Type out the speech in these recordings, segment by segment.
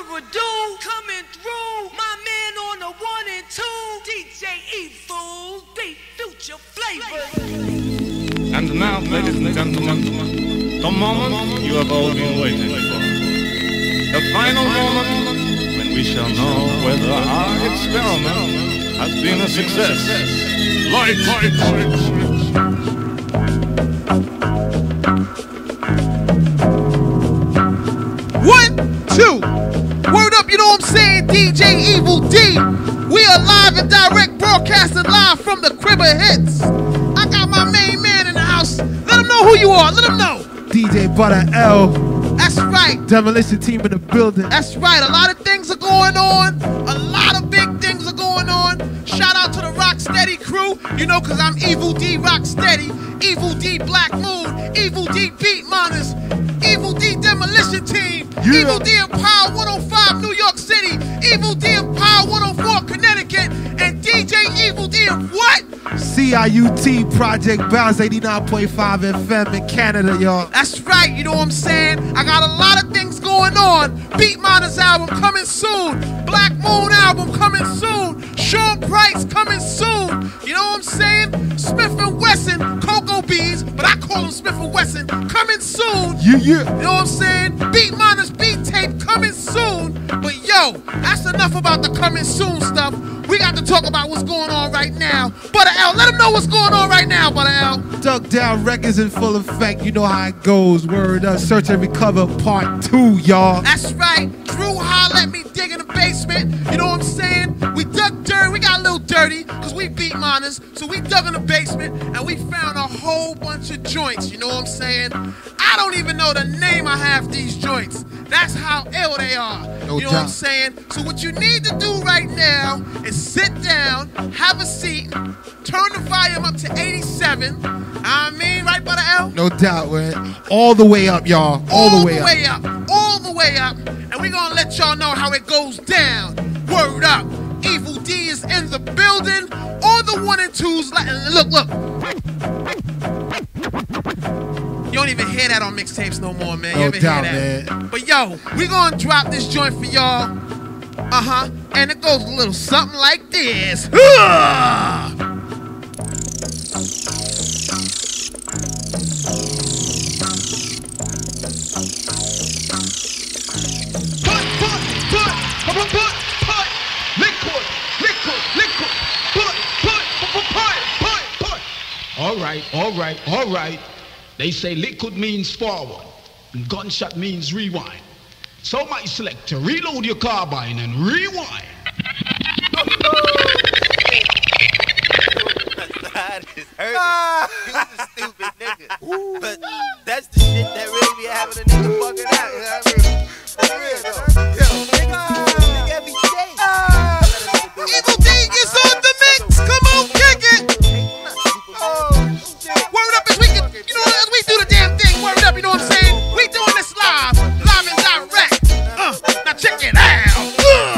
a dude coming through. My man on the 1 and 2. DJ Evil, Beat Future Flavor. And now, ladies and gentlemen, the moment you have all been waiting for. The final moment when we shall know whether our experiment has been a success. Lights. 1, 2. Word up, you know what I'm saying? DJ Evil D. We are live and direct, broadcasting live from the Crib of Hits. I got my main man in the house. Let him know who you are. Let him know. DJ Butter L. That's right. Demolition team in the building. That's right. A lot of things are going on. A lot of big things are going on. Shout out to the Rocksteady crew. You know, because I'm Evil D Rocksteady, Evil D Black Moon, Evil D Beat Miners, Evil D Demolition Team, Yeah. Evil D of Power 105 New York City, Evil D of Power 104 Connecticut, and DJ Evil D of what? CIUT Project Bounce 89.5 FM in Canada, y'all. That's right, you know what I'm saying? I got a lot of things going on. Beat Miners album coming soon. Black Moon album coming soon. Sean Price coming soon. You know what I'm saying? Smith & Wesson, Cocoa Bees, but I call them Smith & Wesson, coming soon. Yeah. You know what I'm saying? Beat Miners beat tape coming soon. But yo, that's enough about the coming soon stuff. We got to talk about what's going on right now. Butter L, let them know what's going on right now, Butter L. Duck Down Records in full effect. You know how it goes. Word up. Search and Recover Part 2, y'all. That's right. Drew holla at me dig in the basement. You know what I'm saying? We dug dirt. We got a little dirty because we beat miners. So we dug in the basement and we found a whole bunch of joints. You know what I'm saying? I don't even know the name of half these joints. That's how ill they are. No you know doubt. what I'm saying? So what you need to do right now is sit down, have a seat, turn the volume up to 87. I mean, right, Butter L? No doubt, man. All the way up, y'all. All the way up. All the way up. And we're going to let y'all know how it goes down. Word up. Evil D is in the building. All the 1 and 2s. Look. You don't even hear that on mixtapes no more, man. You No even doubt, hear that. man. But yo, we're going to drop this joint for y'all. And it goes a little something like this. All right. They say liquid means forward, and gunshot means rewind. So my selector, reload your carbine and rewind. That is hurting. You's a stupid nigga. But that's the shit that really be having a nigga fucking out. You know what I mean? For real though. Yo, nigga, every day. Evil D is on the mix. Come on, kick it. Word up as we can, you know, as we do the damn thing. Word up, you know what I'm saying? We doing this live and direct. Now check it out.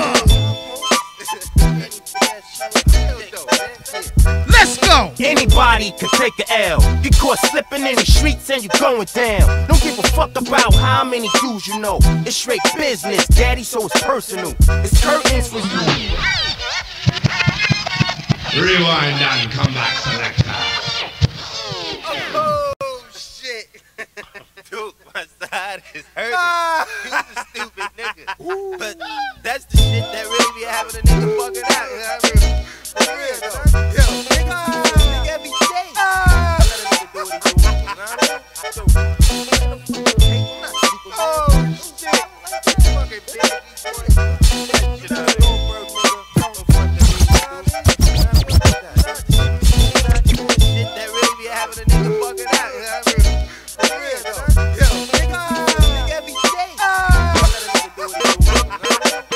Let's go. Anybody could take a L. Get caught slipping in the streets and you going down. Don't give a fuck about how many dudes you know. It's straight business, daddy, so it's personal. It's curtains for you. Rewind and come back, selector. Oh shit. Dude, my side is hurting. You's a stupid nigga. But that's the shit that really be having a nigga fucking out. You know what I mean? For real though. Yo, nigga, every day. Let a nigga do what he do. You know what I mean? Oh shit. Fucking bitch. You know what I mean? Shit that really be having a nigga fucking out. You know what I mean? For real though. Yo, nigga, every day. Let a nigga do what he do. You know what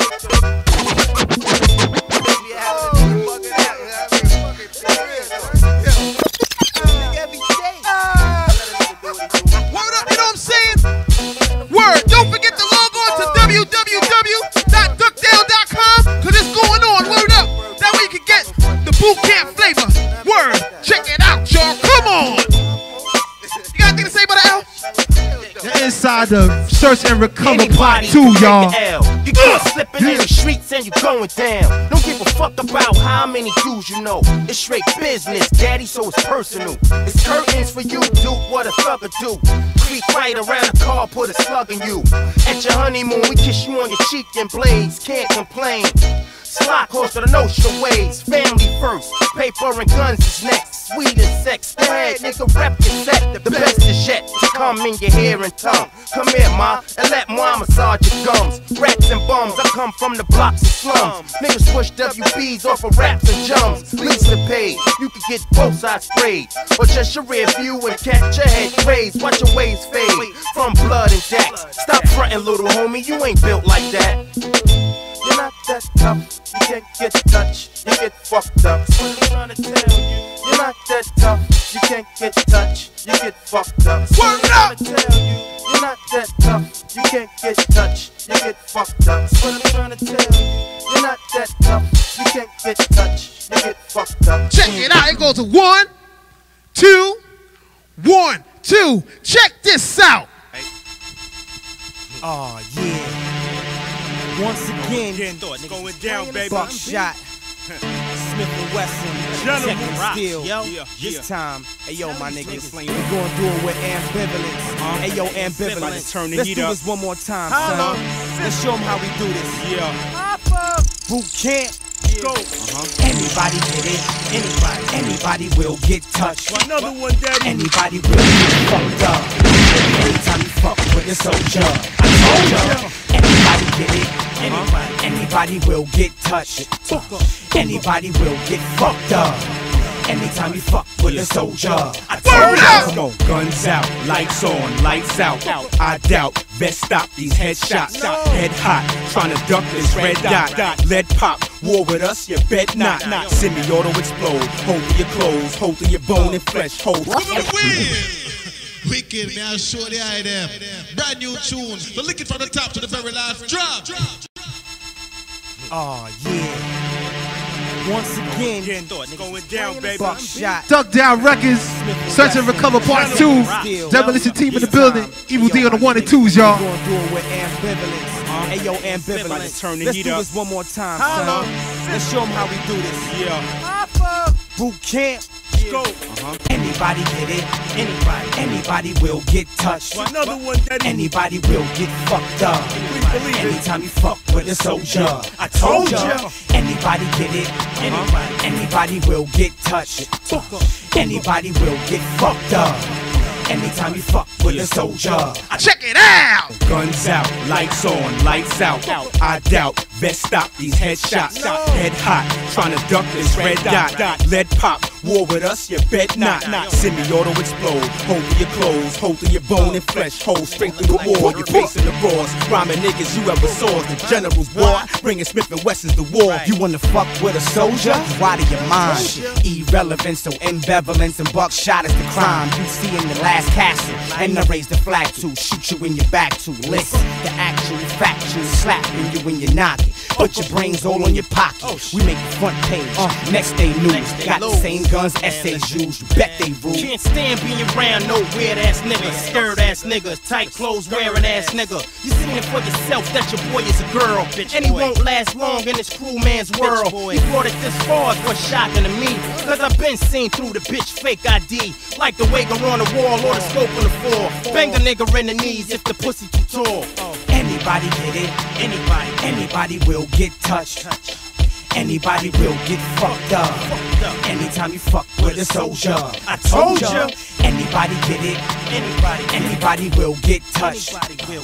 I mean? Be having a nigga fucking out. You know what I mean? For real though. Yo, nigga, every day. Let a nigga do what he do. Word up, you know what I'm saying? Word, don't forget to log on to www.duckdale.com because it's going on. Word up. That way you can get the boot camp flavor. Word, check it out, y'all. Come on. You got anything to say about the L? You're inside the Search and Recover Part Anybody 2, can take y'all. a L. You caught slipping in the streets and you going down. Don't give a fuck about how many dudes you know. It's straight business, daddy, so it's personal. It's curtains for you, do what a thugger do. Creep right around the car, put a slug in you. At your honeymoon, we kiss you on your cheek and blades. Can't complain. Slot horse to the notion ways. Family first, paper and guns is next. Sweet as sex, go ahead, nigga, rep your set. The best is yet to come in your hair and tongue. Come here, ma, and let ma massage your gums. Rats and bums, I come from the blocks and slums. Niggas push WBs off of raps and jumps. Lisa paid, you can get both sides sprayed. Or just your rear view and catch your head raised. Watch your waves fade from blood and jacks. Stop frontin', little homie, you ain't built like that. You're not that tough, you can't get touched, you get fucked up. That's what I'm trying to tell you. You're not that tough, you can't get touched, you get fucked up. That's what I'm trying to tell you. You're not that tough, you can't get touched, you get fucked up. That's what I'm trying to tell you. You're not that tough, you can't get touched, you get fucked up. Check it out, it goes to 1, 2, 1, 2. Check this out. Oh yeah. Once again, going down, baby. Buckshot, Smith and Wesson, Tech Steel. This time, hey yo, my niggas, we gonna do it with ambivalence. Hey yo, ambivalence. Let's do this one more time, son. Let's show them how we do this. Boot camp. Go. Anybody get it? Anybody will get touched. Another one, daddy. Anybody will get fucked up. Anytime you fuck with a soldier, I told ya. Anybody get it? Anybody will get touched. Anybody will get fucked up. Anytime you fuck with a soldier, I told ya. Come on, guns out, lights on, lights out. I doubt, best stop these headshots. Head hot, trying to duck this red dot. Lead pop, war with us, you bet not. Semi-auto explode, hold to your clothes, hold to your bone and flesh, hold. Wicked, man, show the eye there. Brand new tunes, the lick it from the top to the very last drop. Oh yeah. Once again, going down, baby. Buckshot. Duck Down Records, Search and Recover Part 2. Demolition Team in the building. Evil D on the 1 and 2s, y'all. We're gonna do it with ambivalence. Hey yo, ambivalence. Let's do this one more time, son. Let's show them how we do this. Boot camp. Go. Anybody get it? Anybody will get touched. Another one, daddy. Anybody will get fucked up. Anytime you fuck with a soldier, I told ya. Anybody get it? Anybody will get touched. Anybody will get fucked up. Anytime you fuck with a soldier, Check it out. Guns out, lights on, lights out. I doubt, best stop these headshots. Head hot, trying to duck this red dot. Lead pop, war with us, you bet not. Semi-auto explode, hold to your clothes, hold to your bone and flesh, hold straight through the war. You're facing the roars, rhyming niggas you ever saw. The general's war, bringing Smith and Wesson's the war. You wanna fuck with a soldier? You out of your mind. Irrelevant, so ambivalence and buckshot is the crime. You see in the last castle, and I raise the flag to shoot you in your back to listen. The actual factual slapping you in your noggin. Put your brains all on your pocket. We make the front page, next day news. Got the same guns essays used, you bet they rule. Can't stand being around no weird ass niggas, scared ass niggas, tight clothes wearing ass nigga. You seen it for yourself that your boy is a girl, and he won't last long in this cruel man's world. He brought it this far is what's shocking to me, cause I've been seen through the bitch fake ID, like the Wager on the wall or the scope on the floor. Bang a nigga in the knees if the pussy too tall. Anybody get it? Anybody will get touched. Anybody will get fucked up. Anytime you fuck with a soldier, I told ya. Anybody get it? Anybody will get touched.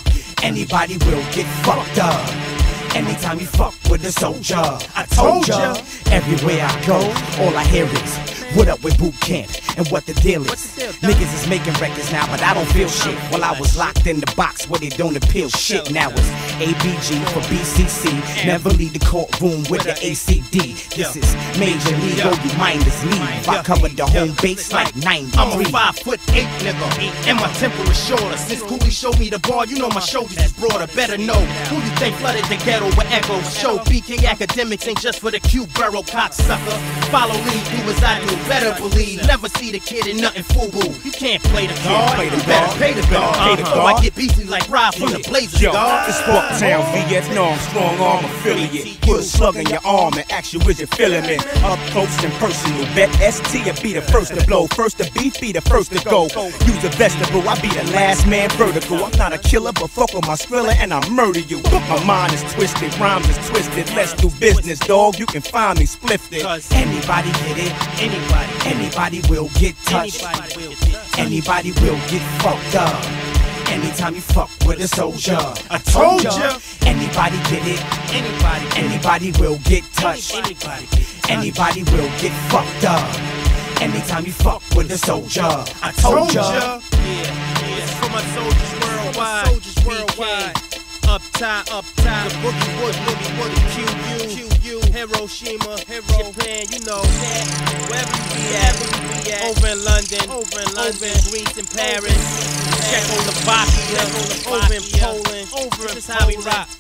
Anybody will get fucked up. Anytime you fuck with a soldier, I told ya. Everywhere I go, all I hear is what up with boot camp and what the deal is. Niggas is making records now, but I don't feel shit. While I was locked in the box where they don't appeal shit. Now it's ABG for BCC. Never leave the courtroom with the ACD. This is Major League, oh you mindless leave. I covered the home base like 93. I'm a 5'8" nigga, and my temper is shorter. Since Cooley showed me the bar, you know my shoulders is broader. Better know who you think flooded the ghetto with echoes. Show BK academics ain't just for the Q borough cocksucker. Follow lead, do as I do. better believe, never see the kid in nothing FUBU. You can't play the guard, play the you better guard. pay the guard. Oh, I get beefy like Rob from the Blazers, Yo, guard. it's Bucktown, Vietnam, strong arm affiliate. Put a slug in your arm and ask you, is you feeling it? Up close and personal, bet ST and be the first to blow. First to beef, be the first to go. Use a vegetable, I be the last man vertical. I'm not a killer, but fuck with my skrilla and I murder you. My mind is twisted, rhymes is twisted. Let's do business, dog. You can find me spliffed. Cause anybody get it, anybody will get touched, anybody will get fucked up. Anytime you fuck with a soldier, I told ya. Anybody get it, anybody will get touched, anybody will get fucked up. Anytime you fuck with a soldier, I told ya. Yeah, it's for my soldiers worldwide. Up top, the boogie wood, QU, Hiroshima, Japan, you know, wherever you be at, over in London, over in Greece and Paris, Czechoslovakia, over in Poland, this is how we rock.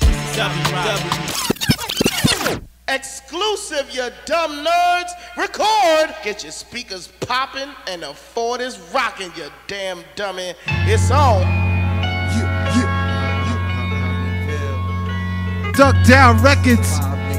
Exclusive, you dumb nerds. Record. Get your speakers popping and the Ford is rocking, you damn dummy. It's on. Duck Down Records.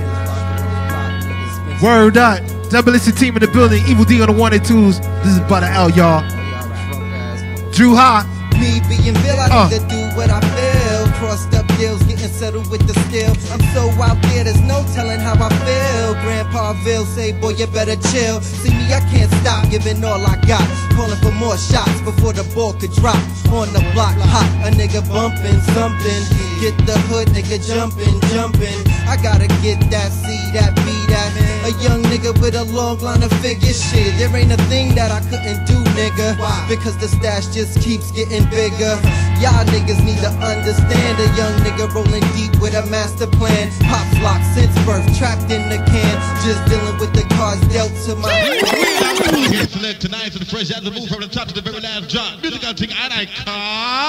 Word up. Double listen team in the building. Evil D on the 1 and 2s. This is Butter L, y'all. Drew High. Me being Bill, I need to do what I feel. Crossed up deals, getting settled with the skill. I'm so out there, there's no telling how I feel. Grandpa Ville say, boy, you better chill. See me, I can't stop giving all I got. Calling for more shots before the ball could drop. On the block, hot, a nigga bumping something. Get the hood, nigga jumping. I gotta get that C, that B, that. A young nigga with a long line of figures. Shit, there ain't a thing that I couldn't do, nigga. Because the stash just keeps getting bigger. Y'all niggas need to understand. A young nigga rolling deep with a master plan. Pops locked since birth, trapped in the can. Just dealing with the cards dealt to my Here select tonight to the fresh as the move from the top to the very last drop. Musical thing and I call.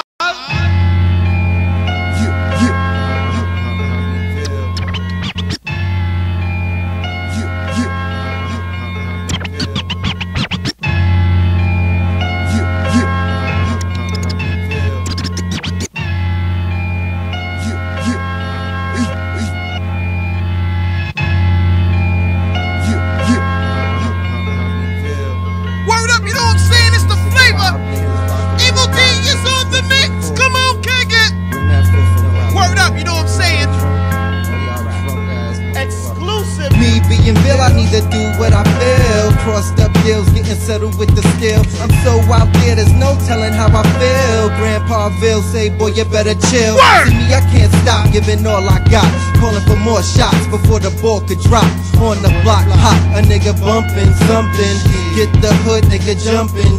I need to do what I feel. Crossed up deals, getting settled with the skill. I'm so out there, there's no telling how I feel. Grandpa Ville say, boy, you better chill. See me, I can't stop giving all I got. Calling for more shots before the ball could drop. On the block, hot, a nigga bumping something. Get the hood, nigga jumping.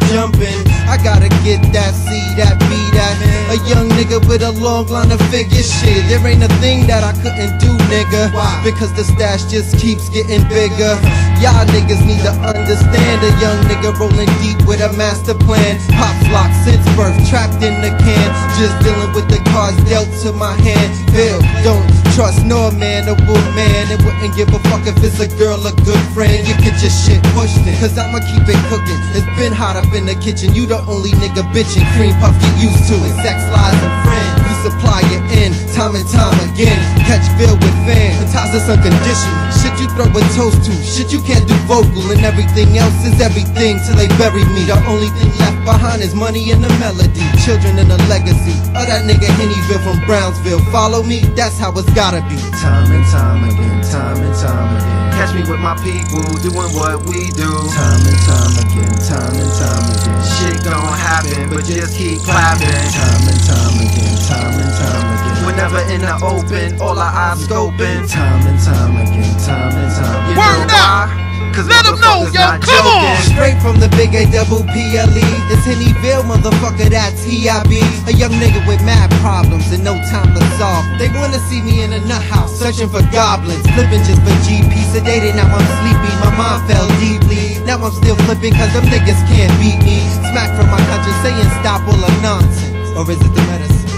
I gotta get that C, that B, that. A young nigga with a long line of figures. Shit, there ain't a thing that I couldn't do, nigga. Because the stash just keeps getting bigger. Y'all niggas need to understand. A young nigga rolling deep with a master plan. Pops locked since birth, trapped in the can. Just dealing with the cards dealt to my hand. Bill, don't trust no man or woman. It wouldn't give a fuck if it's a girl or good friend. You get your shit pushed in, cause I'ma keep it cooking. It's been hot up in the kitchen. You the only nigga bitching. Cream puff, get used to it. Sex, lies, and friends. You supply it in, time and time again. Catch Bill with fans. The ties is unconditional. Shit you throw a toast to. Shit you can't do vocal. And everything else is everything till they bury me. The only thing left behind is money and the melody. Children and the legacy of that nigga Hennyville from Brownsville. Follow me, that's how it's gotta be. Time and time again, time and time again. Catch me with my people doing what we do. Time and time again, time and time again. Shit gon' happen, but just keep clapping. Time and time again, time and time again. Whenever in the open, all our eyes scoping. Time and time again, time and time again. Word up! Let them know, yo, come on! Straight from the big A-double-P-L-E. It's Hennyville, motherfucker, that's T.I.B. A young nigga with mad problems and no time to solve. They wanna see me in a nut house, searching for goblins. Flipping just for GP, sedated, now I'm sleepy. My mind fell deeply. Now I'm still flipping cause them niggas can't beat me. Smack from my country saying stop all the nonsense. Or is it the medicine? I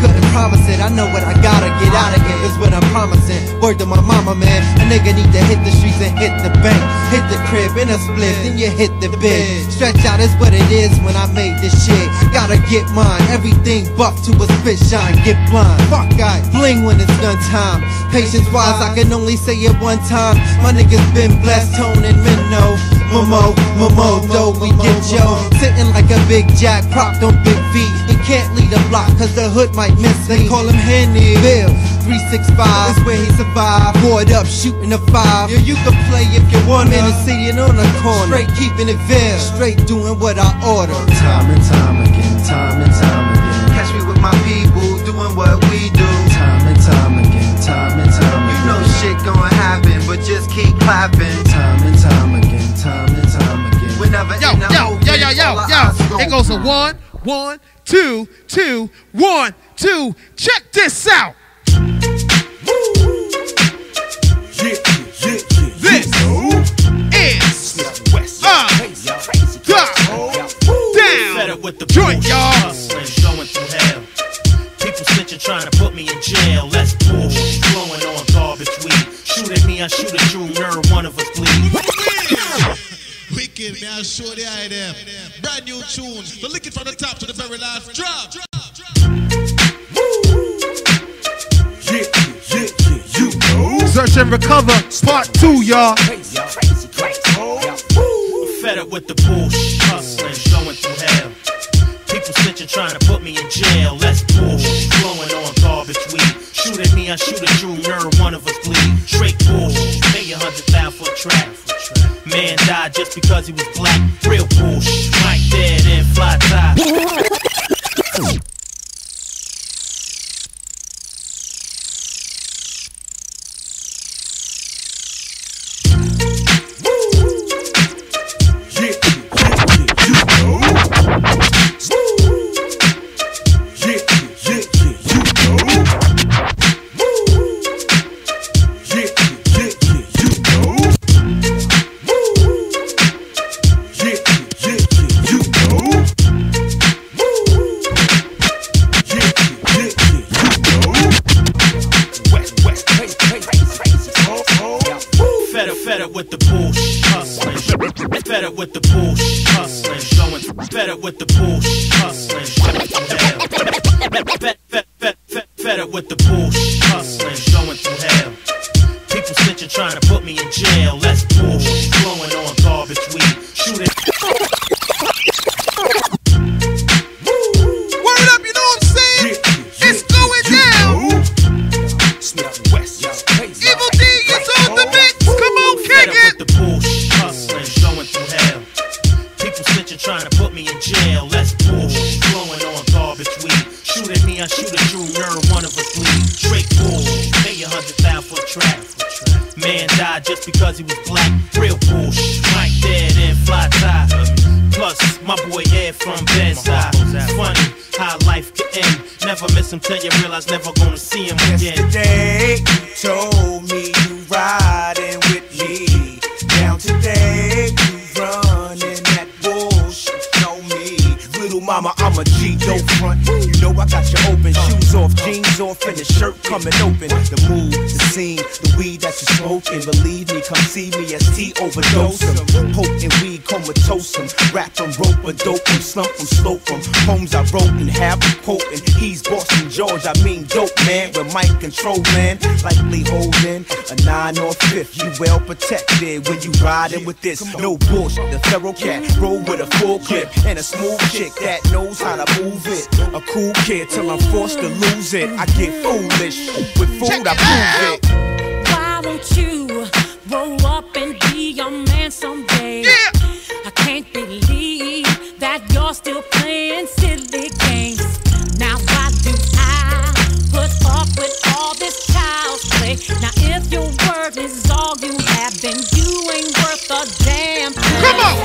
couldn't promise it. I know what I gotta get out of here is what I'm promising. Word to my mama, man. A nigga need to hit the streets and hit the bank. Hit the crib in a split, then you hit the bed. Stretch out is what it is when I made this shit. Gotta get mine. Everything buff to a spit shine. Get blind. Fuck I bling when it's done time. Patience wise, I can only say it one time. My niggas been blessed, Tone and Minnow. Momo, though we get yo. Sitting like a big jack, propped on big feet. He can't lead a block, cause the hood might miss me. They call him Henny. Bill 365, that's where he survived. Board up, shooting a 5. Yeah, you can play if you want. Man, and sitting on the corner. Straight keeping it veil. Straight doing what I order. Time and time again, time and time again. Catch me with my people, doing what we do. Time and time again, time and time again. You know shit gonna happen, but just keep clapping. Time and time again, time and time again. Whenever Yo. It goes a 1, 1, 2, 2, 1, 2. Check this out. This is down with the joint, y'all. Going through hell. People snitching, trying to put me in jail. That's bullshit. Blowing on garbage weed. Shoot at me, I shoot at you. Nerd, one of us bleed. Wicked, man, I'll show the idea. Brand new tunes. So lick it from the top to the very last drop. You know. Search and Recover, part 2, y'all. Fed up with the bullshit. Hustling, going through hell. People snitching, trying to put me in jail. That's bullshit. Blowing on garbage weed. Shoot at me, I shoot at you. Nerd, one of us bleed. Straight bullshit. Pay 100,000 for a trap. Man died just because he was black. Real bullshit. Right there, then fly tie. Fed up with the bullshit, hustling. Fed up with the bullshit, hustling. Going fed up with the bullshit, hustling. Fed up with the bullshit, hustling. Going through hell. People snitching, trying to put me in jail. That's bullshit. Blowing on garbage weed. Shooting. Word up, you know what I'm saying? It's going down. Evil D is on the mix. Come on, kick it. With the bullshit, hustling, going through hell. People snitching, trying to put me in jail. That's bullshit. Blowing on garbage weed. Shoot at me, I shoot at you. Nerd, one of us bleed. Straight bullshit. Pay 100,000 for a trap. Man died just because he was black. Real bullshit. Right there, then fly tie. Plus, my boy Ed from Bedside. Funny how life can end. Never miss him till you realize never gonna see him again. Yesterday, you told me you riding with me. Now today, you running that bullshit. Know me, little mama, I'm a G, don't front. You know I got you open, shoes off, jeans off, and the shirt coming open. The mood, the scene, the weed that you smoking. Believe me, come see me as T overdose him. Potent weed, comatose him. Rap him, rope a dope him, slump him, slope him. Poems I wrote and have him quoting. He's Boston George, I mean dope man. With mic control man, likely holding a 9 or 5th. You well protected when you riding with this. No bullshit, the thorough cat. Roll with a full clip and a smooth chick that knows how to move it. A cool kid till I'm forced to lose it. I get foolish with food, I prove it. Why won't you grow up and be a man someday? I can't believe that you're still playing silly games. Now why do I put up with all this child's play? Now if your word is all you have, then you ain't worth a damn thing. Come on!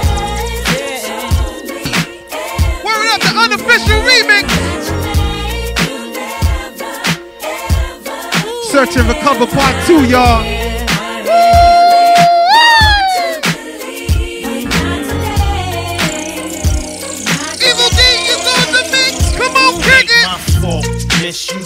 Word up, the unofficial remix. Search and Recover part 2, y'all. Evil D is on the mix. Come on, kick it. My fault, miss. You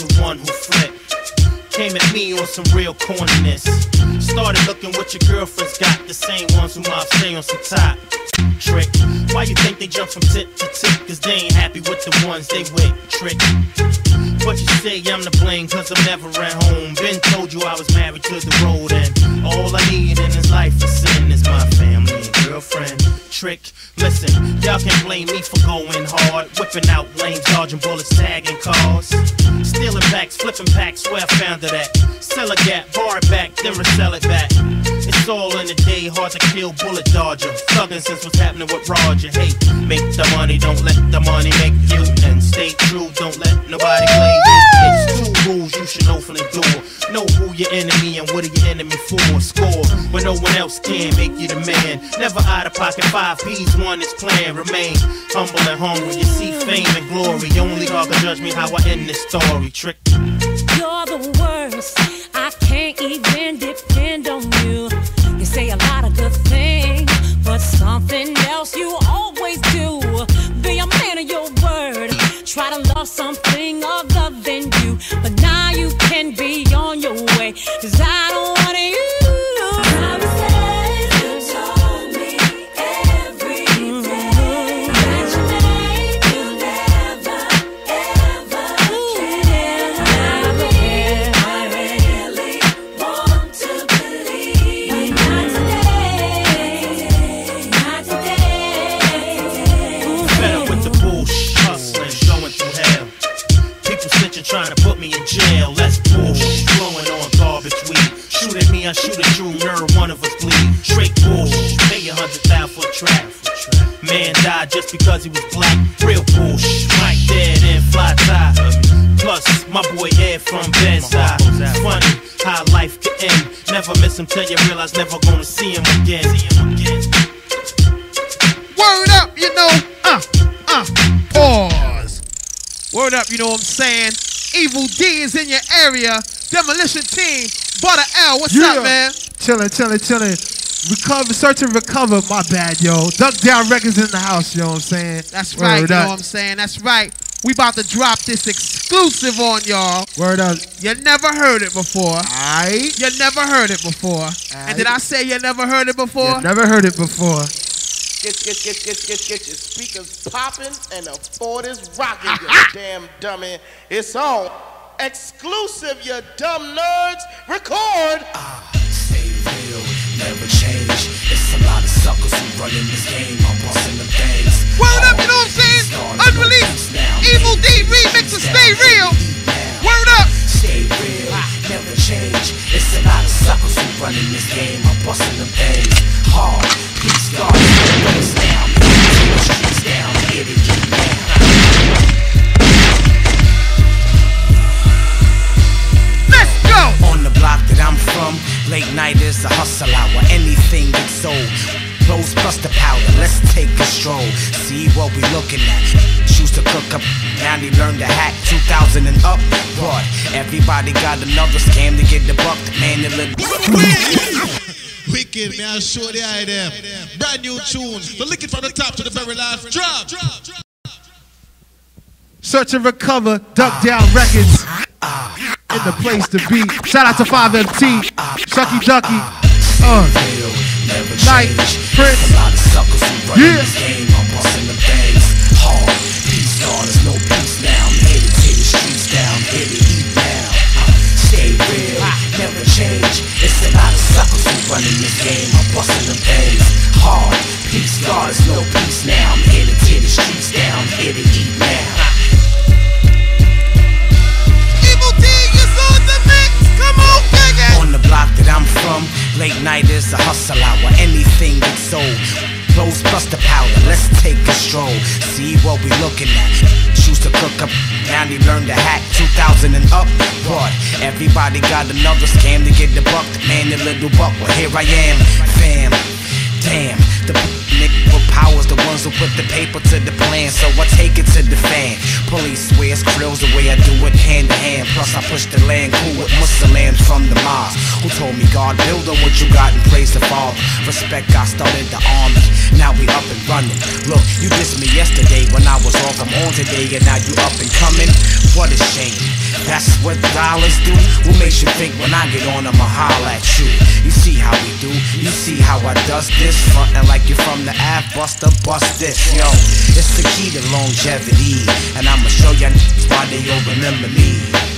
came at me on some real corniness. Started looking what your girlfriends got, the same ones who might stay on some top trick. Why you think they jump from tip to tip? Cause they ain't happy with the ones they with, trick. But you say I'm to blame cause I'm never at home. Been told you I was married to the road, and all I need in this life for sin is my family and girlfriend, trick. Listen, y'all can't blame me for going hard, whipping out lanes, dodging bullets, tagging cars, stealing packs, flipping packs, where I found it at. Sell a gap, bar it back, then resell it back. It's all in the day, hard to kill, bullet dodger. Thuggin' since what's happening with Roger. Hey, make the money, don't let the money make you. And stay true, don't let nobody play you. It's 2 rules you should know from the door. Know who your enemy and what are your enemy for. Score when no one else can, make you the man. Never out of pocket, 5 P's, one is plan. Remain humble and hungry, you see fame and glory. Only God can judge me how I end this story, trick. You're the worst, I can't even depend on you. You say a lot of good things, but something else you always do. Be a man of your word, try to love something other than you. But now you can be on your way, cause I don't want you. Trying to put me in jail, that's bullshit. Blowing on garbage weed. Shoot at me, I shoot at you, nerve, one of us bleed. Straight bullshit, pay 100,000 for a track. Man died just because he was black. Real bullshit, Mike dead and fly tie. Plus, my boy Ed from Bedside. Funny how life can end. Never miss him till you realize never gonna see him again. Word up, you know. Pause. Word up, you know what I'm saying? Evil D is in your area. Demolition Team. Butter L, what's up, man? Chillin'. Recover, search and recover. My bad, yo. Duck Down Records in the house, you know what I'm saying? That's right, you know what I'm saying? That's right. We about to drop this exclusive on y'all. Word up. You never heard it before. Aight. You never heard it before. And did I say you never heard it before? You never heard it before. Get your speakers popping and the Ford is rocking, you damn dummy. It's on. Exclusive, you dumb nerds. Record. Stay real, never change. It's a lot of suckers who run in this game. I'm busting the things. Word up, you know what I'm saying? Unreleased Evil D remix of Stay Real. Word up. Stay real, never change. It's a lot of suckers who run in this game. I'm busting the things. Hard, peace, God, it's down. Tear the streets down, hit it, get down. Let's go! On the block that I'm from, late night is a hustle hour. Anything gets sold. Clothes plus the powder, let's take a stroll. See what we looking at. Shoes to cook up, now they learn to hack. 2000 and up, but everybody got another scam to get the buck. Man, they look Wicked, man, show the idea. Brand new tunes. So lick it from the top to the very last drop. Search and recover, Duck Down Records. In the place to be. Shout out to 5MT, Shucky Ducky, Night, Prince. Yeah. I'm busting the things. Hard, peace, God, there's no peace now. I'm headed to the streets down, hit it, eat now. Stay real, never change. It's a lot of suckers who run in this game. I'm busting the things. Hard, peace, God, there's no peace now. I'm headed to the streets down, hit it, eat now. Evil D is on the mix. Come on, nigga. On the block that I'm from, late night is a hustle hour. Anything gets sold. Clothes plus the powder, let's take a stroll. See what we looking at. Shoes to cook up, now they learn to hack. 2000 and up, but everybody got another scam to get the buck. Man, the little buck, well here I am, fam. Damn, the nigga with powers, the ones who put the paper to the plan. So I take it to the fan. Police swears krills the way I do it hand to hand. Plus I push the land cool with Muslims from the mosque who told me God build on what you got and praise the Father. Respect, I started the army. Now we up and running. Look, you dissed me yesterday when I was off. I'm on today and now you up and coming. What a shame. That's what dollars do. What makes you think when I get on I'ma holler at you? You see how we do. You see how I dust this. Frontin' like you're from the Ave, Buster, bust this. Yo, it's the key to longevity, and I'ma show ya why they all remember me.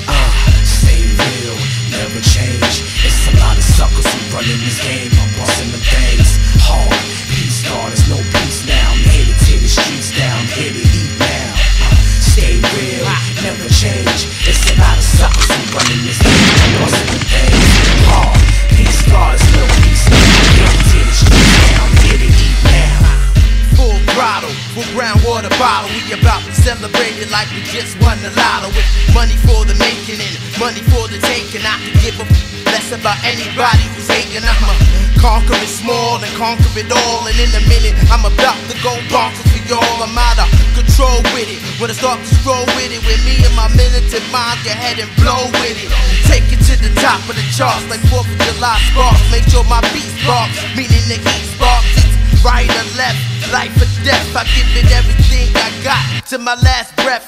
Stay real, never change. It's a lot of suckers who running this game. I'm busting them things hard. Peace, God, there's no peace now. I'm here to tear the streets down. I'm here to eat now. Stay real, never change. It's a lot of suckers who running this game. I'm busting them things hard. Peace, God, there's no peace now. I'm here to tear the streets down. I'm here to eat now. Full throttle, full groundwater bottle. We about to celebrate it like we just won the lotto. With money for the making and money for the taking. I can give a less about anybody who's hating. I'ma conquer it small and conquer it all. And in a minute, I'm about to go bonkers for y'all. I'm out of control with it. When I start to stroll with it, with me and my militant mind, get ahead and blow with it. Take it to the top of the charts like 4th of July sparks. Make sure my beat sparks, meaning the heat sparks. It's right or left, life or death. I give it everything I got to my last breath.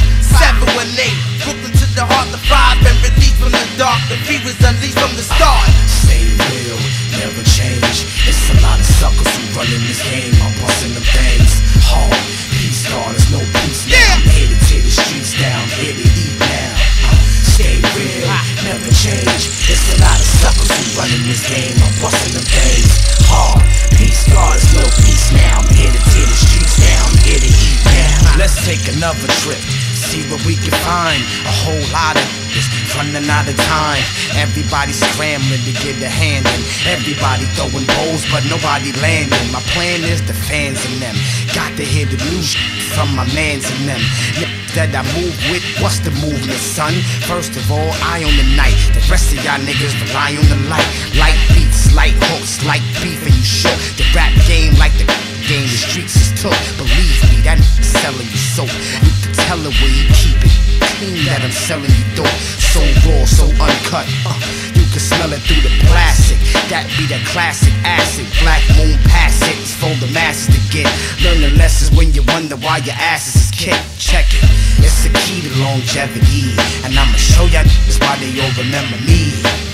718, Brooklyn to the heart, the 5 and release from the dark. The fever's unleashed from the start. Stay real, never change. It's a lot of suckers who running this game. I'm busting them things hard. Peace, God, there's no peace now. I'm here to tear the streets down. I'm here to eat now. Stay real, never change. It's a lot of suckers who running this game. I'm busting them things hard. Peace, God, there's no peace now. I'm here to tear the streets down. I'm here to eat now. Let's take another trip. See what we can find. A whole lot of this running out of time. Everybody scrambling to get a hand in. Everybody throwing bowls, but nobody landing. My plan is the fans in them. Got to hear the new shit from my mans in them. That I move with, what's the movement, son? First of all, I on the night. The rest of y'all niggas rely on the light. Light beats, light hooks, like beef, and you shook. The rap game like the game, the streets is took. Believe me, that selling you soap. You can tell it where you keep it clean, that I'm selling you dope. So raw, so uncut. You can smell it through the plastic. That be that classic acid. Black moon pass it. It's for the masses to get. Learn the lessons when you wonder why your asses is kicked. Check it. It's the key to longevity, and I'ma show y'all why they all remember me.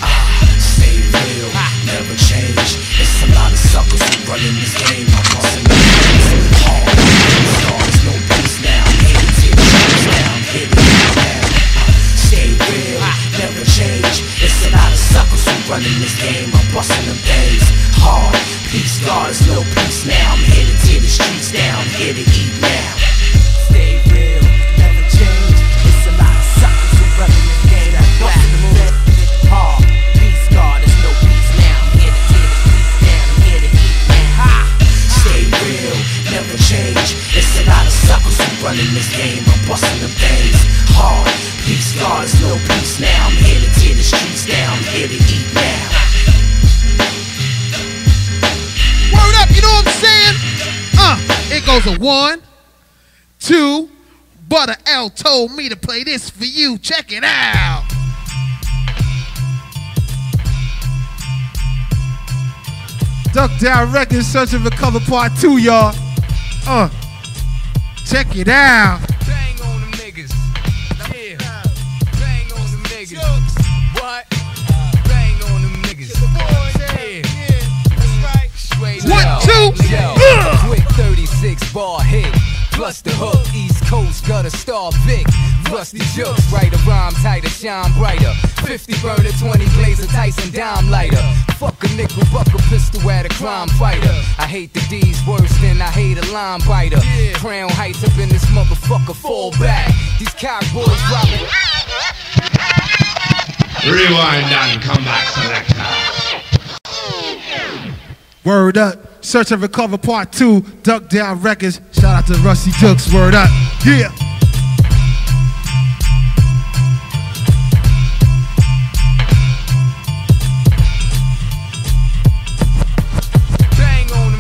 Stay real, never change. It's a lot of suckers who running this game. I'm busting the things hard. There's no peace now. I'm here to tear the streets down. I'm here to eat now. Stay real, never change. It's a lot of suckers who running this game. I'm busting them things hard. Peace, God, there's no peace now. I'm here to tear the streets down. I'm here to eat now. Stay real, never change. It's a lot of suckers who running this game. I'm busting them things hard. Peace, God, there's no peace now. I'm here to tear the streets down. I'm here to eat now. Stay real, never change. It's a lot of suckers who running this game. I'm busting them things hard. Peace, God, there's no peace now. I'm here to tear the streets down. I'm here to eat now. Word up, you know what I'm saying? It goes a 1, 2. Butter L told me to play this for you. Check it out. Duck Down Records, Search and Recover Part 2, y'all. Check it out. Bang on them niggas. Yeah. Bang on them niggas. What? Bang on them niggas. Yeah. That's right. Straight 1, 2. Quick 36 bar hit. Plus the hook, East Coast got a star Vic. Rusty jokes, write a rhyme tighter, shine brighter. 50 burner, 20 blazer, Tyson dime lighter. Fuck a nickel, buck a pistol at a crime fighter. I hate the D's worse than I hate a line biter. Crown Heights up in this motherfucker, fall back. These cock boys robbing. Rewind and come back, selector. Word up. Search and Recover Part 2, Duck Down Records. Shout out to Rusty Dukes. Word up. Yeah. Bang on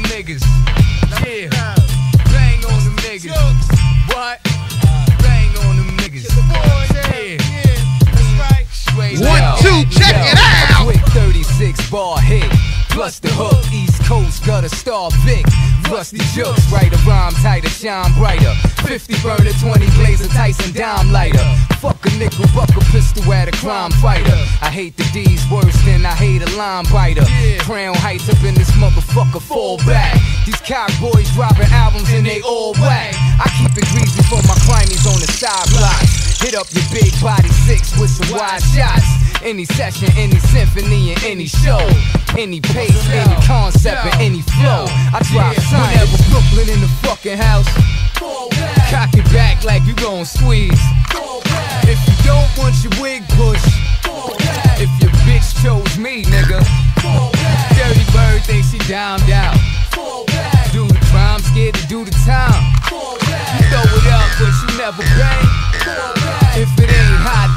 6-bar hit. Plus the hook, East Coast gutter star Vic. Rusty jokes, write a rhyme tighter, shine brighter. 50 burner, 20 blazer, Tyson dime lighter. Fuck a nickel, buck a pistol at a crime fighter. I hate the D's worse than I hate a line biter. Crown Heights up in this motherfucker, fall back. These cock boys dropping albums and they all whack. I keep it greasy for my crimies on the side blocks. Hit up your big body 6 with some wide shots. Any session, any symphony, and any show. Any pace, any concept, and any flow. I drop sign. Whenever Brooklyn in the fucking house. Cock it back like you gon' squeeze. If you don't want your wig pushed. If your bitch chose me, nigga. Dirty Bird thinks she down. Do the crime, scared to do the time. You throw it up, but you never bang. If it ain't hot.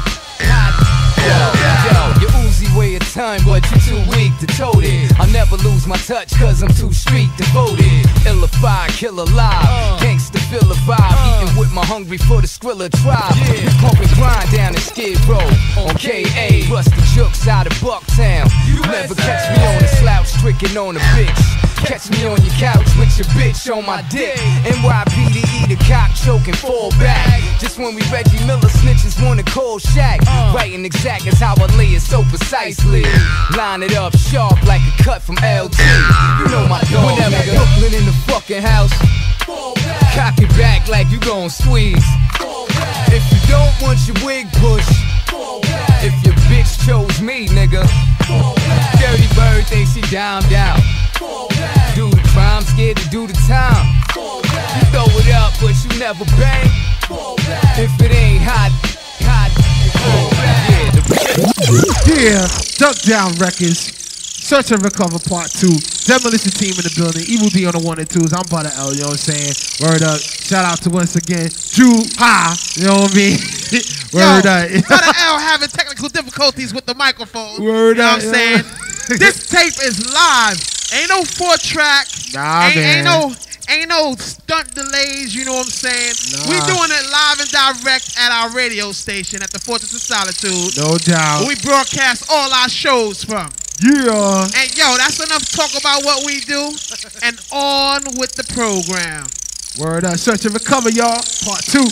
Yo, your Uzi weigh a ton, but you too weak to tote it. I'll never lose my touch, cause I'm too street devoted. Illify, kill alive, gangsta feel a vibe. Eating with my hungry for the Skrilla tribe. Pump and grind down the Skid Row on KA. Rusty jokes out of Bucktown. You never catch me on a slouch, tricking on a bitch. Catch me on your couch with your bitch on my dick. NYPD, the cock choking, fall back. Just when we Reggie Miller snitches wanna call Shaq. Writing exact is how I lay it so precisely. Line it up sharp like a cut from LT. You know my dog. Whenever Brooklyn in the fucking house. Cock it back like you gon' squeeze. If you don't want your wig pushed. If your bitch chose me, nigga. Dirty Bird thinks she down. Do the crime, scared to do the time. You throw it up, but you never bang. If it ain't hot. Yeah, Duck Down Records, Search and Recover Part 2, Demolition Team in the building, Evil D on the 1 and 2s, I'm Butter L, you know what I'm saying? Word up, shout out to once again, Drew Ha, you know what I mean? Word up. Butter L having technical difficulties with the microphone. Word you know up. what I'm saying? This tape is live. Ain't no 4-track. Nah, Ain't no stunt delays, you know what I'm saying? Nah. We doing it live and direct at our radio station at the Fortress of Solitude. No doubt. We broadcast all our shows from. Yeah. And yo, that's enough talk about what we do. And on with the program. Word up, Search and Recover, y'all. Part 2.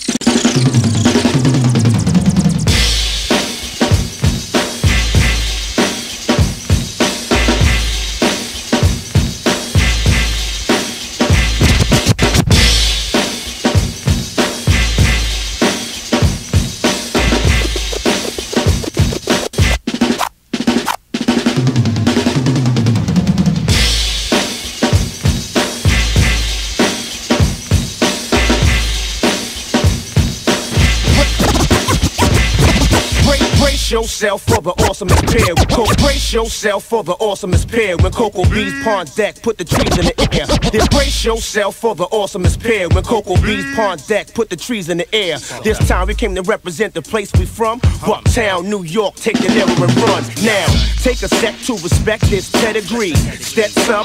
Yourself for the awesomest pair. Brace yourself for the awesomest pair. When Cocoa Bees Pond Deck put the trees in the air. Then brace yourself for the awesomest pair. When Cocoa Bees Pond Deck put the trees in the air. This time we came to represent the place we from. Uptown, New York, take the narrow and run. Now, take a sec to respect this pedigree. Stetson.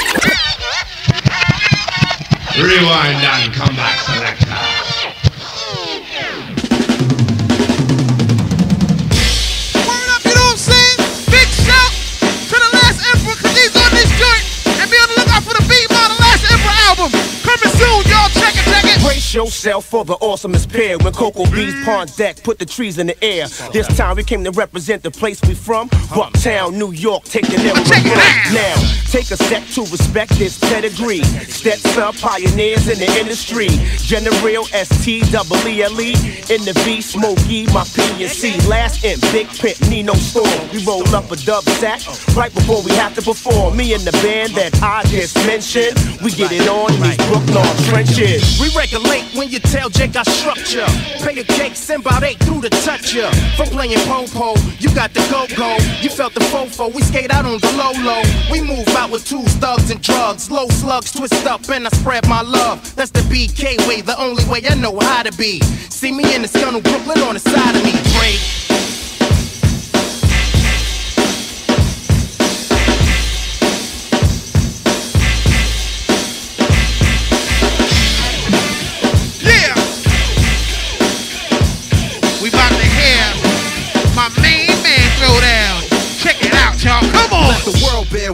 Rewind and come back, selector. Coming soon, y'all. Check it. Brace yourself for the awesomest pair. When Cocoa Bees Pond Deck put the trees in the air. This time we came to represent the place we from. Uptown, New York, take the narrow run. Now, take a sec to respect this pedigree. Stetson pioneers in the industry. General S-T-E-E-L-E. In the V, Smokey, my P&C. Last in Big Pimp, Nino Storm. We roll up a dub sack right before we have to perform. Me and the band that I just mentioned. We get it on in these Brooklyn trenches. We regulate when you tell Jake I structure. Pay a cake, send about 8 through the toucher. From playing po-po, you got the go-go. You felt the fofo, we skate out on the low-low. We move out with 2 thugs and drugs. Low slugs twist up and I spread my love. That's the BK way, the only way I know how to be. See me in the sun of Brooklyn on the side of me, Drake. My main man throw down. Check it out, y'all. Come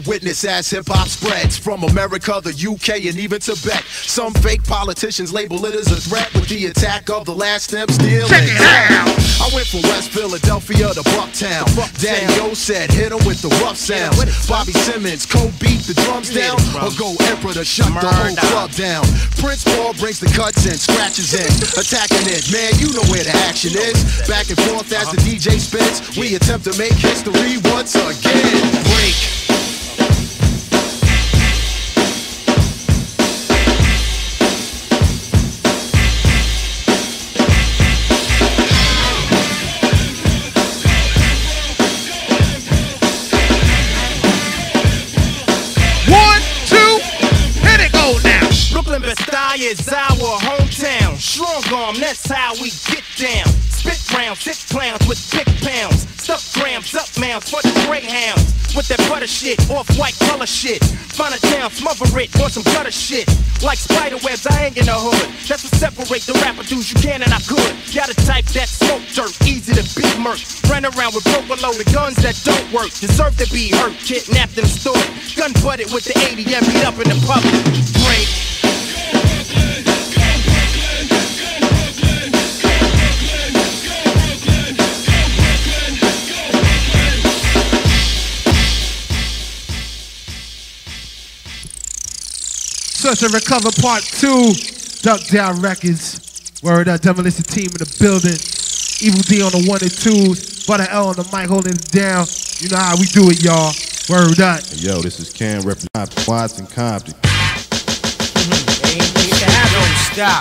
witness as hip-hop spreads from America, the UK, and even Tibet. Some fake politicians label it as a threat with the attack of the last stem steel. Check it out! I went from West Philadelphia to Bucktown. Daddy O said, hit him with the rough sounds. Bobby Simmons, co-beat the drums down, or go Emperor to shut the whole club down. Prince Paul brings the cuts in, scratches in, attacking it. Man, you know where the action is. Back and forth as the DJ spins, we attempt to make history once again. Break. Is our hometown. Strong arm, that's how we get down. Spit rounds, hit clowns with big pounds. Stuff grams, up mounds for the greyhounds. With that butter shit, off-white color shit. Find a town, smother it, want some gutter shit. Like spider webs, I ain't in the hood. That's what separate the rapper dudes you can and I could. Got a type that smoke dirt, easy to beat murk. Run around with broke below the guns that don't work. Deserve to be hurt, kidnapped and stored. Gun butted with the 80 and beat up in the public. Break. Search and Recover Part 2, Duck Down Records. Word up, Demolition Team in the building. Evil D on the 1 and 2s. Butter L on the mic holding it down. You know how we do it, y'all. Word up. Yo, this is Cam representing Watson Compton. Don't stop.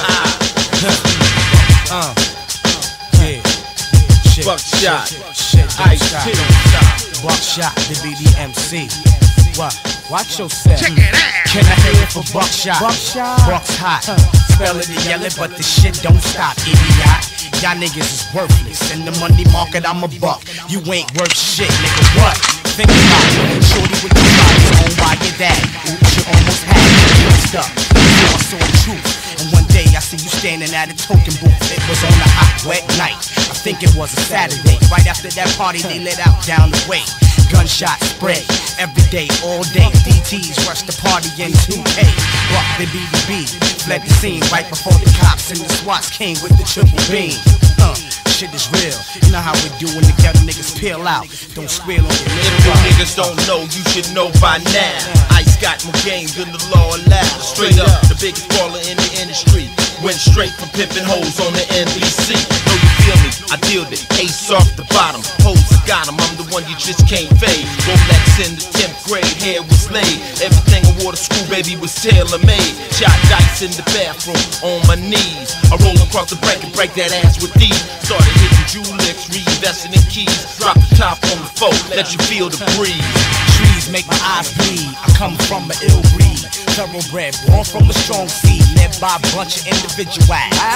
Yeah. Shit. Buckshot. Shit. Ice. Buckshot, the BDMC. What? Watch yourself. Check it out. Can I hear it for Buckshot? Buck's hot. Spell it and yell it, but the shit don't stop, idiot. Y'all niggas is worthless. In the money market, I'm a buck. You ain't worth shit, nigga. What? Think about it. Shorty with the bodies owned by your daddy. Oops, you almost had it. Mixed up. I saw the truth. And one day I see you standing at a token booth. It was on a hot, wet night. I think it was a Saturday. Right after that party, they let out down the way. Gunshot spray, every day, all day. DTs rush the party in 2K. Rock the BDB, fled the scene right before the cops and the SWATs came with the triple beam. Shit is real, you know how we do when the ghetto niggas peel out. Don't squeal on your If you niggas don't know, you should know by now. Ice got more game than the law allows. Straight up, the biggest baller in the industry. Went straight from pimping hoes on the NBC. Know you feel me? I deal it, ace off the bottom. Hoes, I got 'em, I'm the one you just can't fade. Rolex in the 10th grade, hair was laid. Everything I wore to school, baby, was tailor-made. Shot dice in the bathroom, on my knees. I roll across the break and break that ass with these. Started hitting jewel licks, reinvesting in keys. Drop the top on the floor, let you feel the breeze. Trees make my eyes bleed. I come from an ill breed. Thoroughbred, born from a strong seed. Led by a bunch of individuals.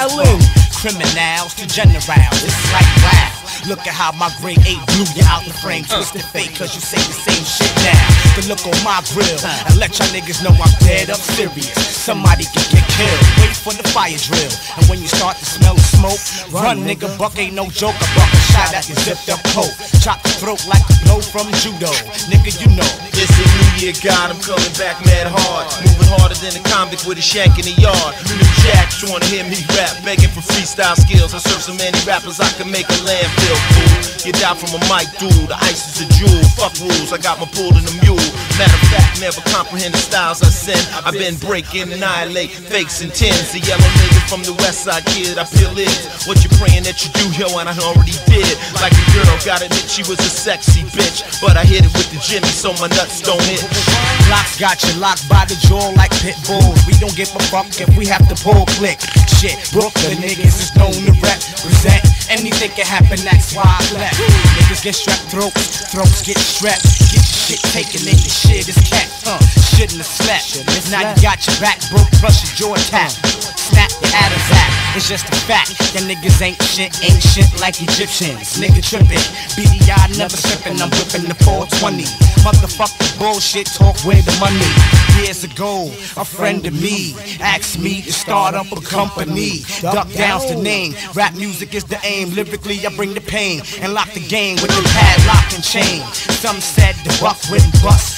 Criminals to generals. It's like wow. Look at how my grade 8 blew you out the frame. Twisted fake cause you say the same shit now. The look on my grill and let y'all niggas know I'm dead up serious. Somebody can get killed. Wait for the fire drill. And when you start to smell smoke, run nigga, buck ain't no joke. A buck a shot at your zipped up coat. Chop the throat like a blow from judo. Nigga, you know. It's a new year, God, I'm coming back mad hard. Moving harder than a convict with a shank in the yard. New Jacks wanna hear me rap, begging for freestyle skills. I serve so many rappers I can make a landfill fool. You die from a mic, dude, the ice is a jewel. Fuck rules, I got my bull and a mule. Matter of fact, never comprehend the styles I send. I've been breaking, annihilate, fakes and tens. The yellow nigga from the west side, kid, I feel it. What you praying that you do, yo, and I already did. Like a girl, got admit she was a sexy bitch. But I hit it with the Jimmy, so my nuts don't hit. Locks got you locked by the jaw like pit bulls. We don't give a fuck if we have to pull click. Shit, Brooklyn niggas is known to represent. Anything can happen, that's why I left. Niggas get strapped throats, throats get strapped. Get shit taken in your shit is cat. Shouldn't have slept. Now you got your back broke, plus your jaw tapped. Snap your Adam's act. It's just a fact. Your niggas ain't shit like Egyptians. Nigga trippin', BDI never slippin'. I'm whippin' the 420. Motherfucker bullshit talk where the money. Years ago, a friend of me asked me to start up a company. Duck Down's the name. Rap music is the aim. Lyrically, I bring the pain and lock the game with the padlock and chain. Some said the buck wouldn't bust.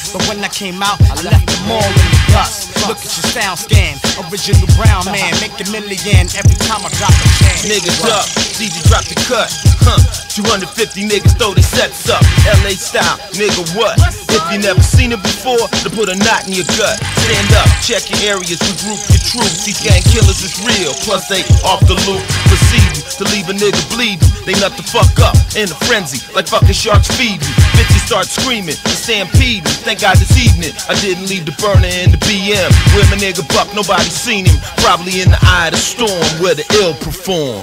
but when I came out, I left them all in the dust. Look at your sound scan, original brown man, make a million every time I drop a chance. Niggas up, DJ drop the cut, 250 niggas throw their sets up, LA style, nigga what? If you never seen it before, to put a knot in your gut. Stand up, check your areas, regroup your troops. These gang killers is real, plus they off the loop. Proceeding to leave a nigga bleeding. They nut the fuck up in a frenzy, like fucking sharks feeding. Bitches start screaming and stampeding. Thank God this evening I didn't leave the burner in the BM. Where my nigga Buck, nobody seen him. Probably in the eye of the storm where the ill perform.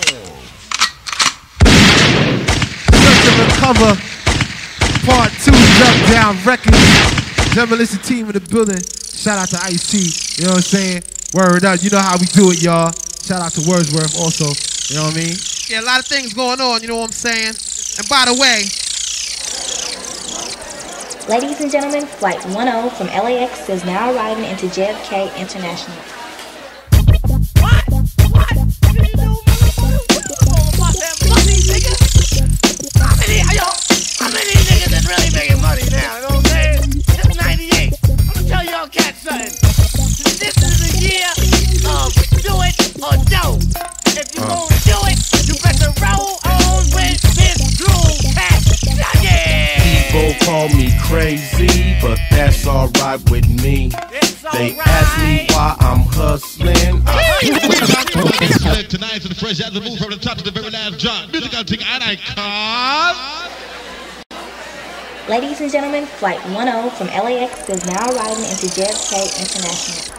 Search and Recover, Part 2, Duck Down Records. Demolition team in the building. Shout out to Ice-T, you know what I'm saying? Word up, you know how we do it, y'all. Shout out to Wordsworth also, you know what I mean? Yeah, a lot of things going on, you know what I'm saying? And by the way, ladies and gentlemen, Flight 10 from LAX is now arriving into JFK International. How many niggas is really making money now? You know what I'm saying? It's 98. I'm gonna tell y'all cats something. This is the year of do it or don't. If you gon' do it, you better roll on with this Drew Cat. Yeah! People call me crazy, but that's alright with me. They ask me why I'm hustling. Tonight, the fresh out the move from the top to the very last drop. Musical thing and I call. Ladies and gentlemen, Flight 10 from LAX is now arriving into JFK International.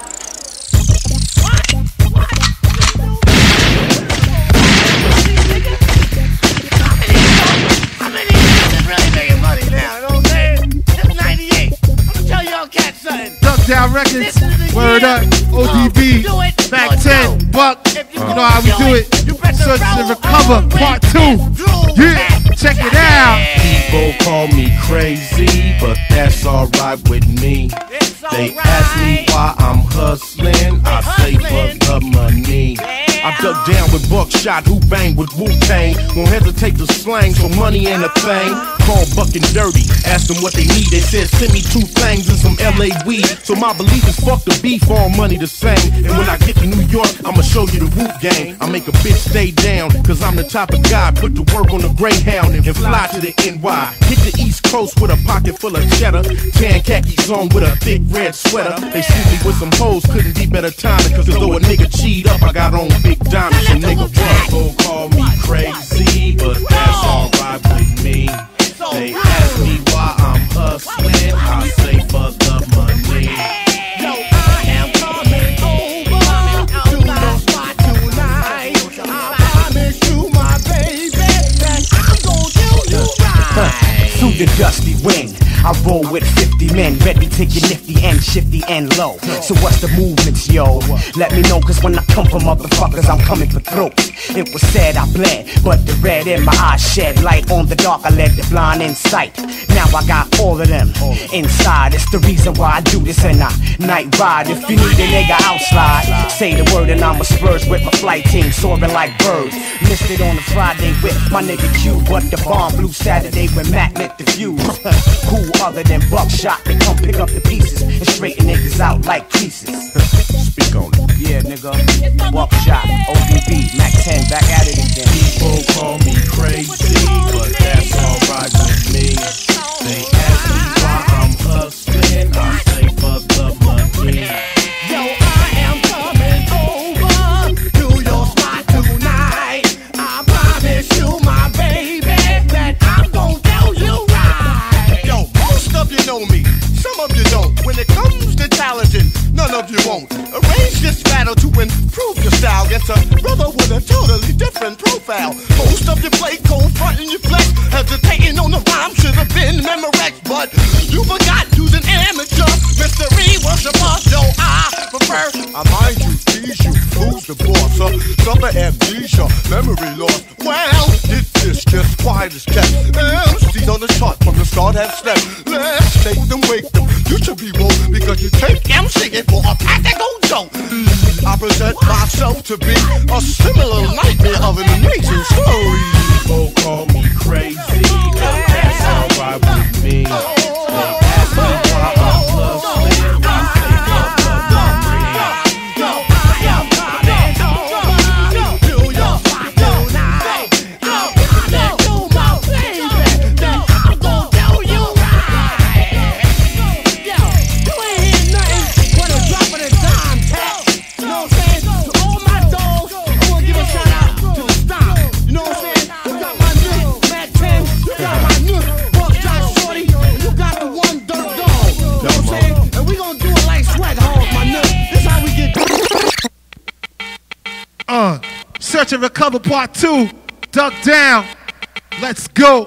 How many niggas is really making money now? You know what I'm saying? It's 98. I'm gonna tell y'all cats something. Duck Down Records, word up, ODB, Mac 10, Buck, you know how we do it. Search and Recover, Part 2. Yeah, check it out. People call me crazy, but that's alright with me. They ask me why I'm hustling, I say for the money. I dug down with buckshot, who bang with Wu-Tang. Won't hesitate to slang, so money ain't a thing. Call Buck and Dirty, ask them what they need. They said send me 2 things and some LA weed. So my belief is fuck the beef, all money the same. And when I get to New York, I'ma show you the Wu gang. I make a bitch stay down, cause I'm the type of guy. Put the work on the Greyhound and fly to the NY. Hit the East Coast with a pocket full of cheddar. Tan khakis on with a thick red sweater. They shoot me with some hoes, couldn't be better timing. Cause though a nigga cheat up, I got on big diamonds. And nigga people call me crazy, but that's alright with me. They ask me why I'm hustling, I say for the money. Yo, I am coming over to the spot tonight. I promise you, my baby, that I'm gon' do you right. Through the dusty wind, I roll with 50 men, ready to get nifty and shifty and low. So what's the movements, yo? Let me know, cause when I come for motherfuckers, I'm coming for throats. It was said I bled, but the red in my eyes shed light on the dark. I led the blind in sight. Now I got all of them inside. It's the reason why I do this and I night ride. If you need a nigga outslide, say the word and I'm a Spurs with my flight team soaring like birds. Missed it on a Friday with my nigga Q, but the bomb blew Saturday when Mac lit the fuse. Who other than Buckshot? They come pick up the pieces and straighten niggas out like creases. Speak on it. Yeah, nigga. Buckshot, ODB, Mac 10, back at it again. People call me crazy, but that's alright with me. They ask me why I'm hustling, I say for the money. Yo, I am coming over to your spot tonight. I promise you, my baby, that I'm gon' tell you right. Yo, most of you know me, some of you don't. When it comes to challenging, none of you won't. Arrange this battle to improve your style against a brother with a totally different profile. Most of you play cold front and you flex, hesitating on the rhyme should have been Memorex, but you forgot using amateur mystery worshiper. So I prefer I mind you, tease you, who's the boss? Suffer amnesia, memory loss. Well, this is just quiet as kept. MC's on the chart from the start have stepped. Let's take them, wake them. You should be woke because you take MCing for a practical joke. I present myself to be a similar nightmare of an amazing story. People call me crazy, but that's alright with me. They ask me why and Recover Part 2. Duck Down. Let's go.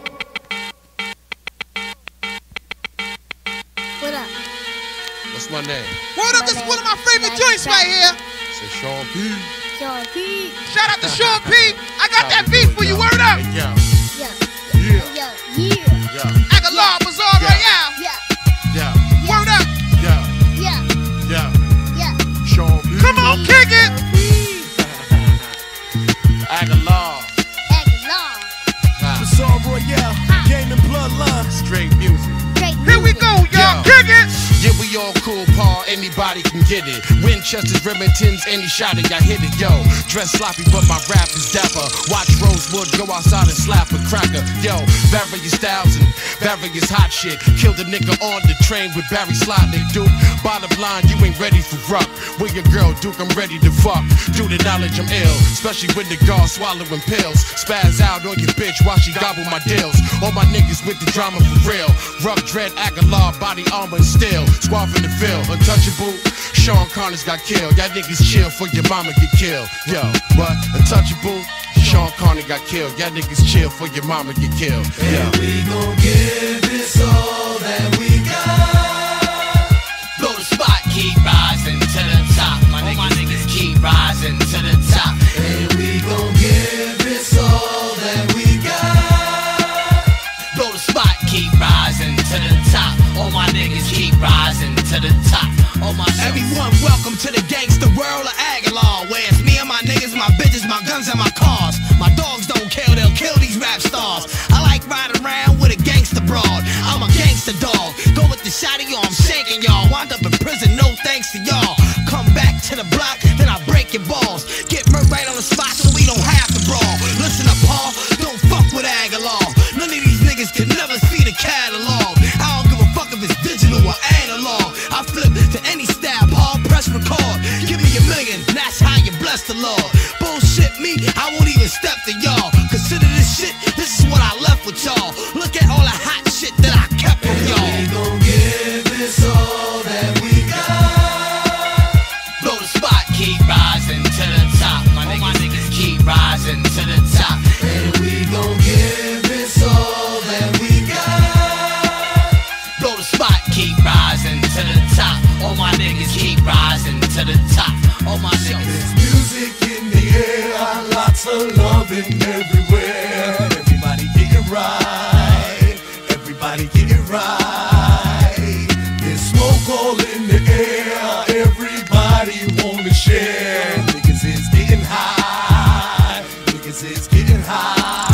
What up? What's my name? Word up, this is one of my favorite joints right here. Say Sean P. Sean P. Shout out to Sean P. I got that beat for you, word up. Hey, yo. Yeah. Aguilar Bazaar right now. Yeah. Word up. Yeah. Sean P. Come on, kick it. Aguilar. Bazaar Royale, game and bloodline. Straight music. Here we go, y'all. Kick it. Yeah, we all cool, Paul. Anybody can get it. Winchesters, Remingtons, any shot it, I hit it, yo. Dress sloppy, but my rap is dapper. Watch Rosewood go outside and slap a cracker, yo. Various styles and various hot shit. Killed a nigga on the train with Barry Slotnick, Duke. Bottom line, you ain't ready for rock. With your girl, Duke, I'm ready to fuck. Due to knowledge, I'm ill. Especially when the guard swallowing pills. Spaz out on your bitch while she gobble my deals. All my niggas with the drama for real. Rough dread, Aguilar, body armor and steel. Squav in the field, untouchable. Sean Connor's got killed. Y'all niggas chill for your mama get killed. Yo, what? Untouchable? Sean Connor got killed. Y'all niggas chill for your mama get killed. Yo. And we gon' give this all that we got. Blow the spot, keep rising to the top. My niggas keep rising to the top. And we gon' give this all that we got. Blow the spot, keep rising to the top. All my niggas keep rising to the top. All my everyone, welcome to the gangster world of Aguilar, where it's me and my niggas, my bitches, my guns, and my cars. My dogs don't kill, they'll kill these rap stars. I like riding around with a gangster broad. I'm a gangster dog. Go with the shotty, yo, I'm shaking y'all. Wind up in prison, no thanks to y'all. Come back to the block, then I break your balls. Get murked right on the spot so we don't have to brawl. Listen up, Paul, don't fuck with Aguilar. None of these niggas can never see the catalog. I don't give a fuck if it's digital or analog. I flip to any style, Paul, press record. Give me $1 million, that's how you bless the Lord. Bullshit me, I won't even step to y'all. Consider this shit, this is what I left with y'all. Look at all the hot shit that I kept from y'all. We gon' give this all that we got. blow the spot, keep rising to the top. My niggas keep rising to the top. And we gon' give this all that we got. Blow the spot, keep rising to the top. All my niggas keep rising to the top. All my niggas. There's music in the air, lots of loving everywhere. Everybody get it right. Everybody get it right. There's smoke all in the air. Everybody wanna share. Niggas is getting high. Niggas is getting high.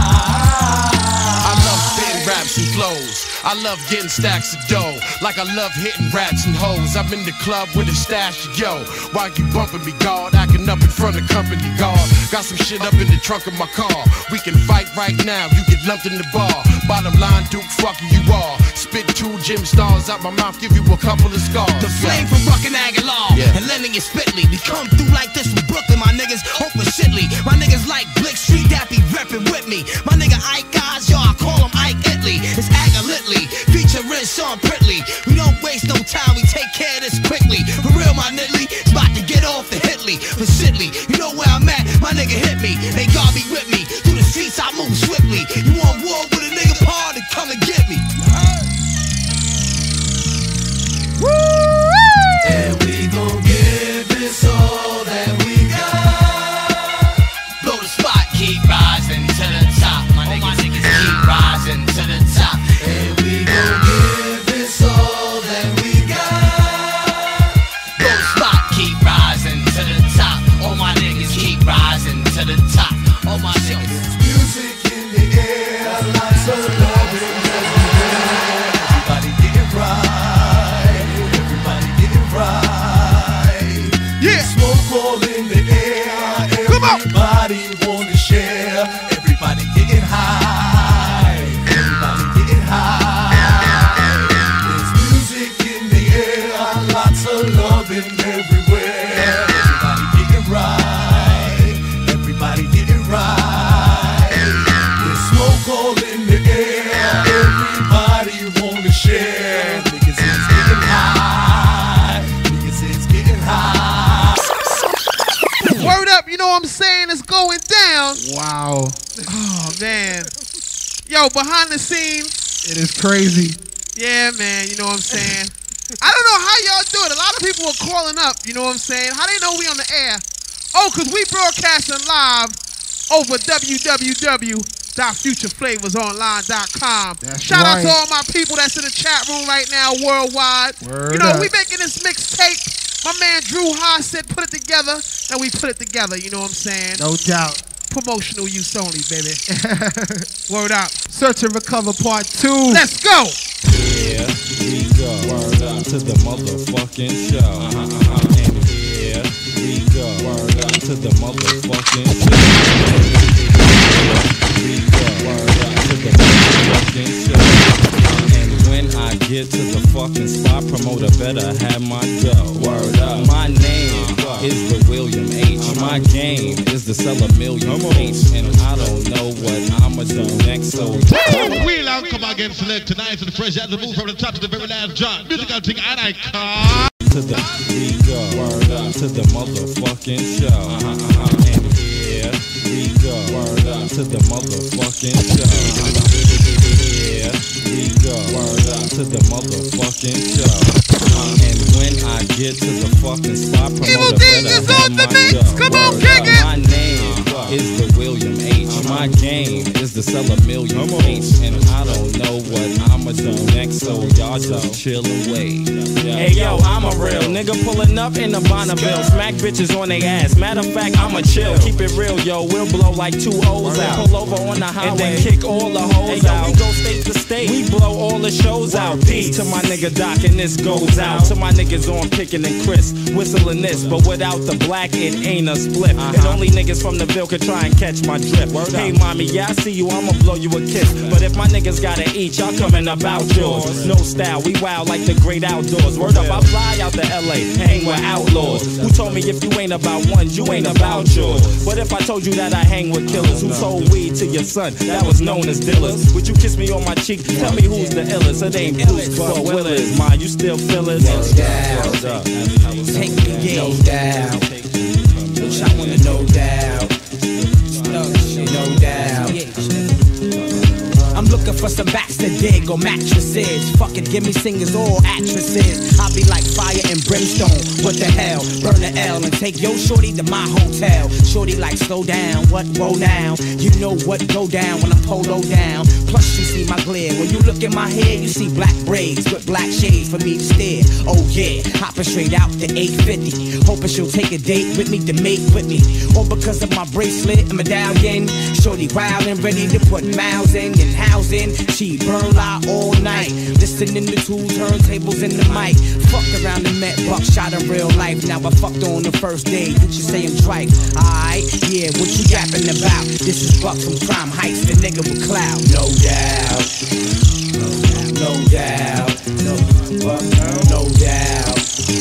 I love spitting raps and flows. I love getting stacks of dough, like I love hitting rats and hoes. I'm in the club with a stash of yo. While you bumping me, guard, acting up in front of company guard. Got some shit up in the trunk of my car. We can fight right now, you get lumped in the bar. Bottom line, Duke, fucking you all. Spit 2 gym stars out my mouth, give you a couple of scars. The flame from Ruckin' Aguilar and Lennon is Spitley. We come through like this from Brooklyn, my niggas. Hope for shitley. My niggas like Blick Street, that be reppin' with me. My nigga Ike guys, y'all, I call him Ike Italy. It's Aguilitly, featuring Sean Pritley. We don't waste no time, we take care of this quickly. For real, my nigga, it's about to get off the Hitley. For shitley, you know where I'm at, my nigga hit me. They God be with me. Through the streets, I move swiftly. You want war with a nigga Paul, then come and get me. And we gon' give this all that we got. Blow the spot, keep rising to the top. My niggas keep rising to the top. And we gon' give this all that we got. Blow the spot, keep rising to the top. All my niggas keep rising to the top. All my niggas. Music in the air, lots of love everywhere. Yo, behind the scenes. It is crazy. Yeah, man, you know what I'm saying? I don't know how y'all do it. A lot of people are calling up, you know what I'm saying? How they know we on the air? Oh, because we broadcasting live over www.futureflavorsonline.com. Shout out to all my people that's in the chat room right now worldwide. Word you know, up. we making this mixtape. My man Drew Haas said put it together, and we put it together, you know what I'm saying? No doubt. Promotional use only, baby. Word up. Search and Recover Part 2. Let's go. Here we go. Word up to the motherfucking show. And here we go. Word up to the motherfucking show. Here we go. Word up to the motherfucking show. And when I get to the fucking spot, promoter better have my dough. Word up. My name is the William H. My game is to sell a million plates, and I don't know what I'ma do next. So We'll come again select tonight to the fresh out the move from the top to the very last drop. Musical thing and I call. To the we go. Word up to the motherfucking show. And here we go. Word up to the motherfucking show. Here we go. Word up to the motherfucking show. And when I get to the fucking spot, promoter better have my dough. Come on, kick it. My name is the William H. My game is to sell a million plates, and I don't know what I'ma do next. So y'all just chill and wait. Hey yo, I'm a real nigga pulling up in the Bonneville. Smack bitches on they ass. Matter of fact, I'ma chill. Keep it real, yo. We'll blow like 2 O's out. Pull over on the highway and then kick all the hoes out. We go state to state. We blow all the shows out. Peace to my nigga Doc, and this goes out to my niggas on Pickin' and Chris. Whistling this, but without the black, it ain't a split. And only niggas from the Ville could try and catch my drip. Hey mommy, yeah, I see you, I'ma blow you a kiss. But if my niggas gotta eat, y'all coming up out yours. No style, we wild like the great outdoors. Word up, I fly out to LA, hang with outlaws. Who told me if you ain't about one, you ain't about yours? But if I told you that I hang with killers who sold weed to your son, that was known as dealers. Would you kiss me on my cheek? Tell me who's the illest. It ain't Bruce, but Willis. Ma, you still feel it? No doubt. Take the game down. Which I wanna no doubt. No doubt. I'm looking for some backs to dig or mattresses. Fuck it, give me singers or actresses. I'll be like fire and brimstone. What the hell? Burn the L and take your shorty to my hotel. Shorty like slow down, what roll down? You know what go down when I'm polo down. Plus you see my glare. When you look in my hair, you see black braids with black shades for me to stare. Oh yeah, hopping straight out to 850. Hoping she'll take a date with me to make with me. Or because of my bracelet and medallion. Shorty wild and ready to put miles in and housing. She burn out all night. Listening to 2 turntables in the mic. Fucked around and met Buckshot in real life. Now I fucked on the first day. What you say I'm tripe? Alright, yeah, what you yapping about? This is Buck from Crime Heights, the nigga with clout. No doubt. No doubt. No doubt. No doubt.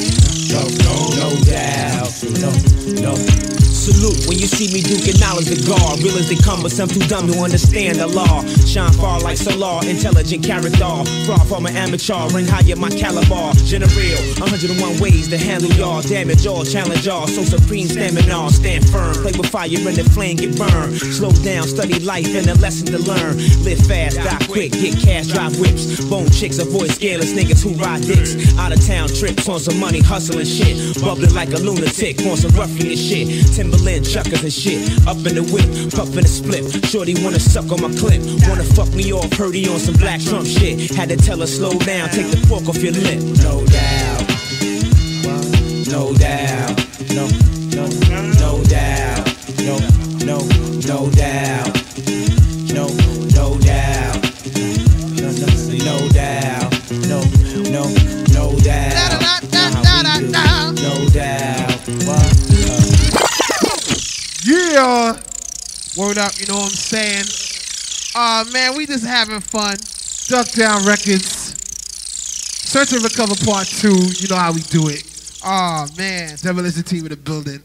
No. Salute when you see me, Duke, acknowledge the guard. Real as they come, but some too dumb to understand the law. Shine far like solar, intelligent character. Far from an amateur, ring higher my caliber. General, 101 ways to handle y'all. Damage all, challenge all. So supreme stamina, stand firm. Play with fire and the flame get burned. Slow down, study life and a lesson to learn. Live fast, die quick, get cash, drive whips. Bone chicks, avoid scaleless niggas who ride dicks. Out of town trips on some money, hustling shit. Bubbling like a lunatic, on some ruffian shit. Timberland chuckers and shit. Up in the whip, puffin' a split. Shorty wanna suck on my clip. Wanna fuck me off, Purdy on some Black Trump shit. Had to tell her slow down, take the pork off your lip. No doubt. No doubt. No doubt. No doubt. No doubt. No doubt. No doubt. Yeah. Word up, you know what I'm saying? Man, we just having fun. Duck Down Records. Search and Recover Part 2. You know how we do it. Oh man. Demolition Team in the building.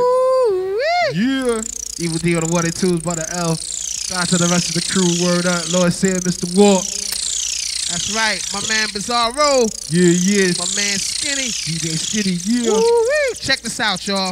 Yeah. Evil D on the 1 and 2s by the L. Shout out to the rest of the crew. Word up. Lord Sam, Mr. War. That's right. My man Bizarro. Yeah. My man Skinny. DJ Skinny, yeah. Woo-wee. Check this out, y'all.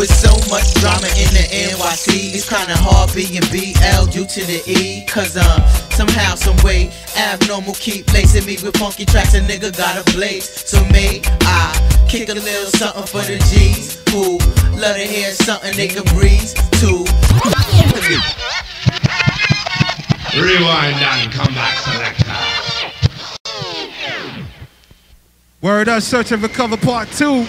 With so much drama in the NYC, it's kinda hard being BL due to the E. Cause somehow, someway, abnormal keep lacing me with funky tracks. A nigga got a blaze. So may I kick a little something for the G's who love to hear something they can breeze to. Rewind and come back, selector. Word up, Search and Recover Part 2.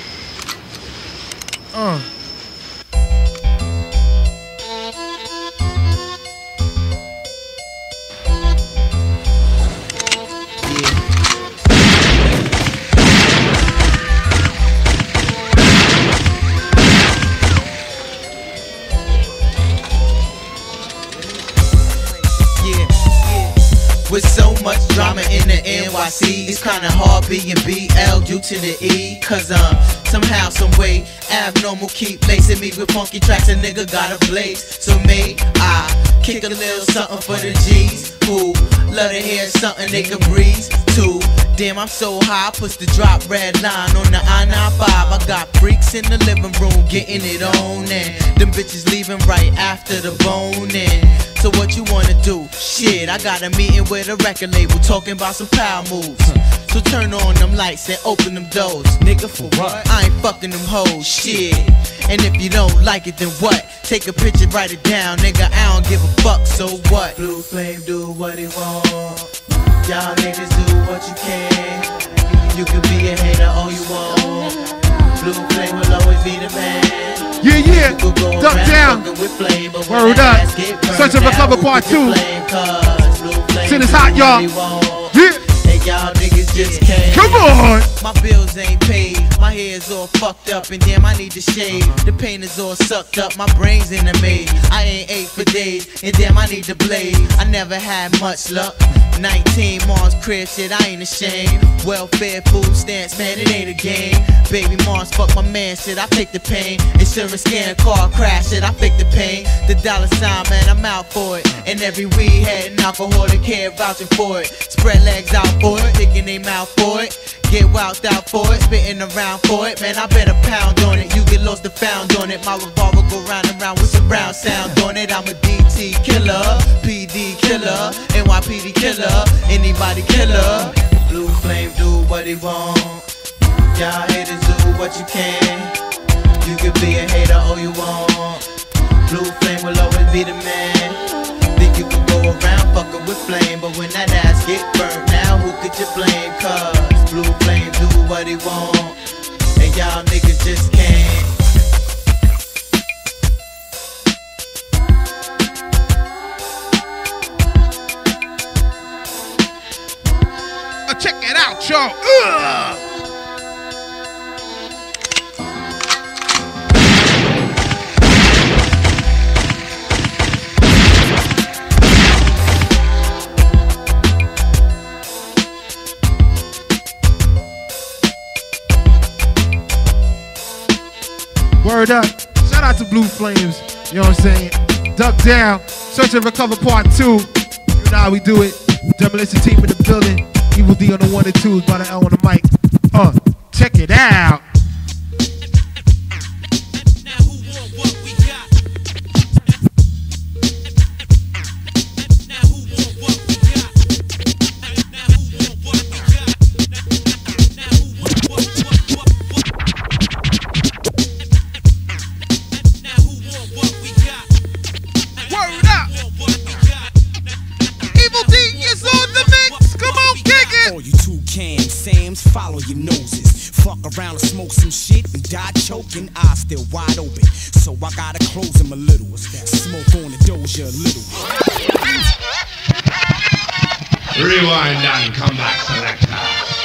With so much drama in the NYC, it's kinda hard being BL due to the E. Cause somehow, someway, abnormal keep lacing me with funky tracks. A nigga got a blaze. So may I kick a little something for the G's who love to hear something they can breeze to. Damn, I'm so high, push the drop red line on the I-95. I got freaks in the living room getting it on, and them bitches leaving right after the boning. So what you wanna do? Shit, I got a meeting with a record label talking about some power moves. So turn on them lights and open them doors. Nigga, for what? I ain't fucking them hoes, shit. And if you don't like it, then what? Take a picture, write it down, nigga, I don't give a fuck, so what? Blue Flame do what he want. Y'all niggas do what you can. You can be a hater all you want. Blue Flame will always be the man. Yeah, duck down. Word up. Search and Recover Part 2. Shit is hot, y'all. Yeah. Y'all niggas just can't. Come on! My bills ain't paid. My hair's all fucked up and damn I need to shave. The pain is all sucked up, my brain's in a maze. I ain't ate for days and damn I need to blaze. I never had much luck. 19 Mars crib shit, I ain't ashamed. Welfare, food stamps, man, it ain't a game. Baby Mars, fuck my man shit, I take the pain. Insurance scam, car crash shit, I fake the pain. The dollar sign, man, I'm out for it. And every weed head and alcoholic head vouching for it. Spread legs out for it, picking they mouth for it. Get wowed out for it, spitting around for it. Man, I bet a pound on it, you get lost and found on it. My revolver go round and round with some round sound on it. I'm a DT killer, PD killer, NYPD killer. Anybody killer. Blue Flame do what he want. Y'all haters do what you can. You can be a hater all you want. Blue Flame will always be the man. Think you can go around fucking with flame, but when that ass get burnt, now who could you blame? Cause Blue Flame do what he want, and y'all niggas just can't. Check it out, y'all. Word up. Shout out to Blue Flames. You know what I'm saying? Duck down. Search and Recover Part 2. You know how we do it. Demolition team in the building. Evil D on the 1 and 2s by the L on the mic. Check it out. Follow your noses. Fuck around and smoke some shit and die choking. Eyes still wide open, so I gotta close them a little. Smoke on the doja a little. Rewind and come back, selector.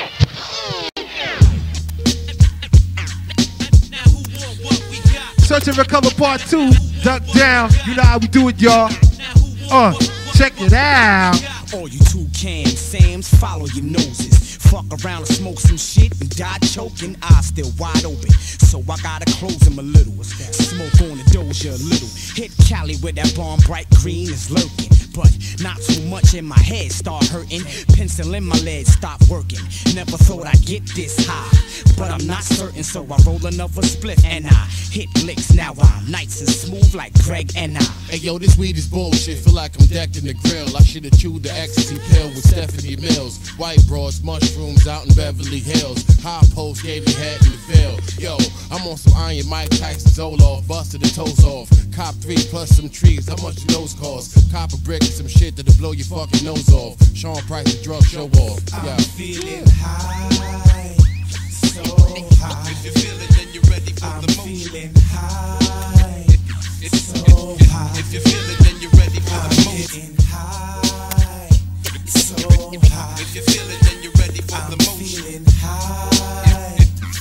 Search and Recover Part 2. Duck down. You know how we do it, y'all. Check it out. All you toucan Sams, follow your noses. Fuck around and smoke some shit and die choking. Eyes still wide open, so I gotta close them a little. Smoke on the doja a little. Hit Cali where that bomb bright green is lurking. but not too much in my head start hurting. Pencil in my lead stop working. Never thought I'd get this high, but I'm not certain, so I roll another split and I hit licks. Now I'm nice and smooth like Greg and I. Hey yo, this weed is bullshit. Feel like I'm decked in the grill. I should've chewed the ecstasy pill with Stephanie Mills. White broads, mushrooms out in Beverly Hills. High post gave me head in the field. Yo, I'm on some Iron Mike Tyson Zoloft, busted the toes off. Cop 3 plus some trees, how much do those cost? Cop a brick and some shit that'll blow your fucking nose off. Sean Price, the drug show off. Yeah. I'm feeling high, so high. If you feel it, then you're ready for the motion. I'm feeling high, so high. If you feel it, then you're ready for the motion. High, so high. If you feel it, then you're ready for the motion. Feeling high,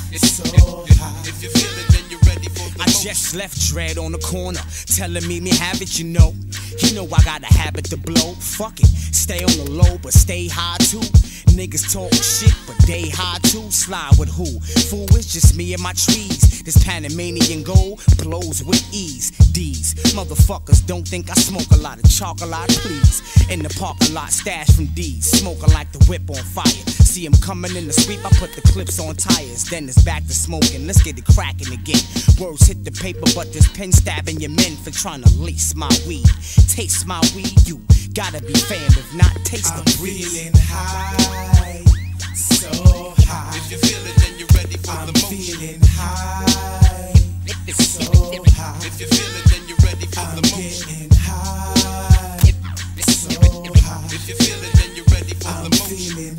so high. If you feel it, then you're ready for the motion. I just left Dread on the corner, telling me have it, you know. He know I got a habit to blow. Fuck it, stay on the low, but stay high too. Niggas talk shit, but they high too. Slide with who? Fool, it's just me and my trees. This Panamanian gold blows with ease. These motherfuckers don't think I smoke a lot of chocolate, please. In the parking lot, stash from D's. Smoking like the whip on fire. See him coming in the sweep, I put the clips on tires. Then it's back to smoking, let's get it cracking again. Words hit the paper, but this pen stabbing your men for trying to lease my weed. Taste my weed, you gotta be fam, if not taste the breeze. I'm feeling high, so high. If you feel it, then you're ready for the motion. I'm feeling high, so high. If you feel it, then you're ready for the motion. I'm getting high, so high. If you feel it, then you're ready for the motion. I'm feeling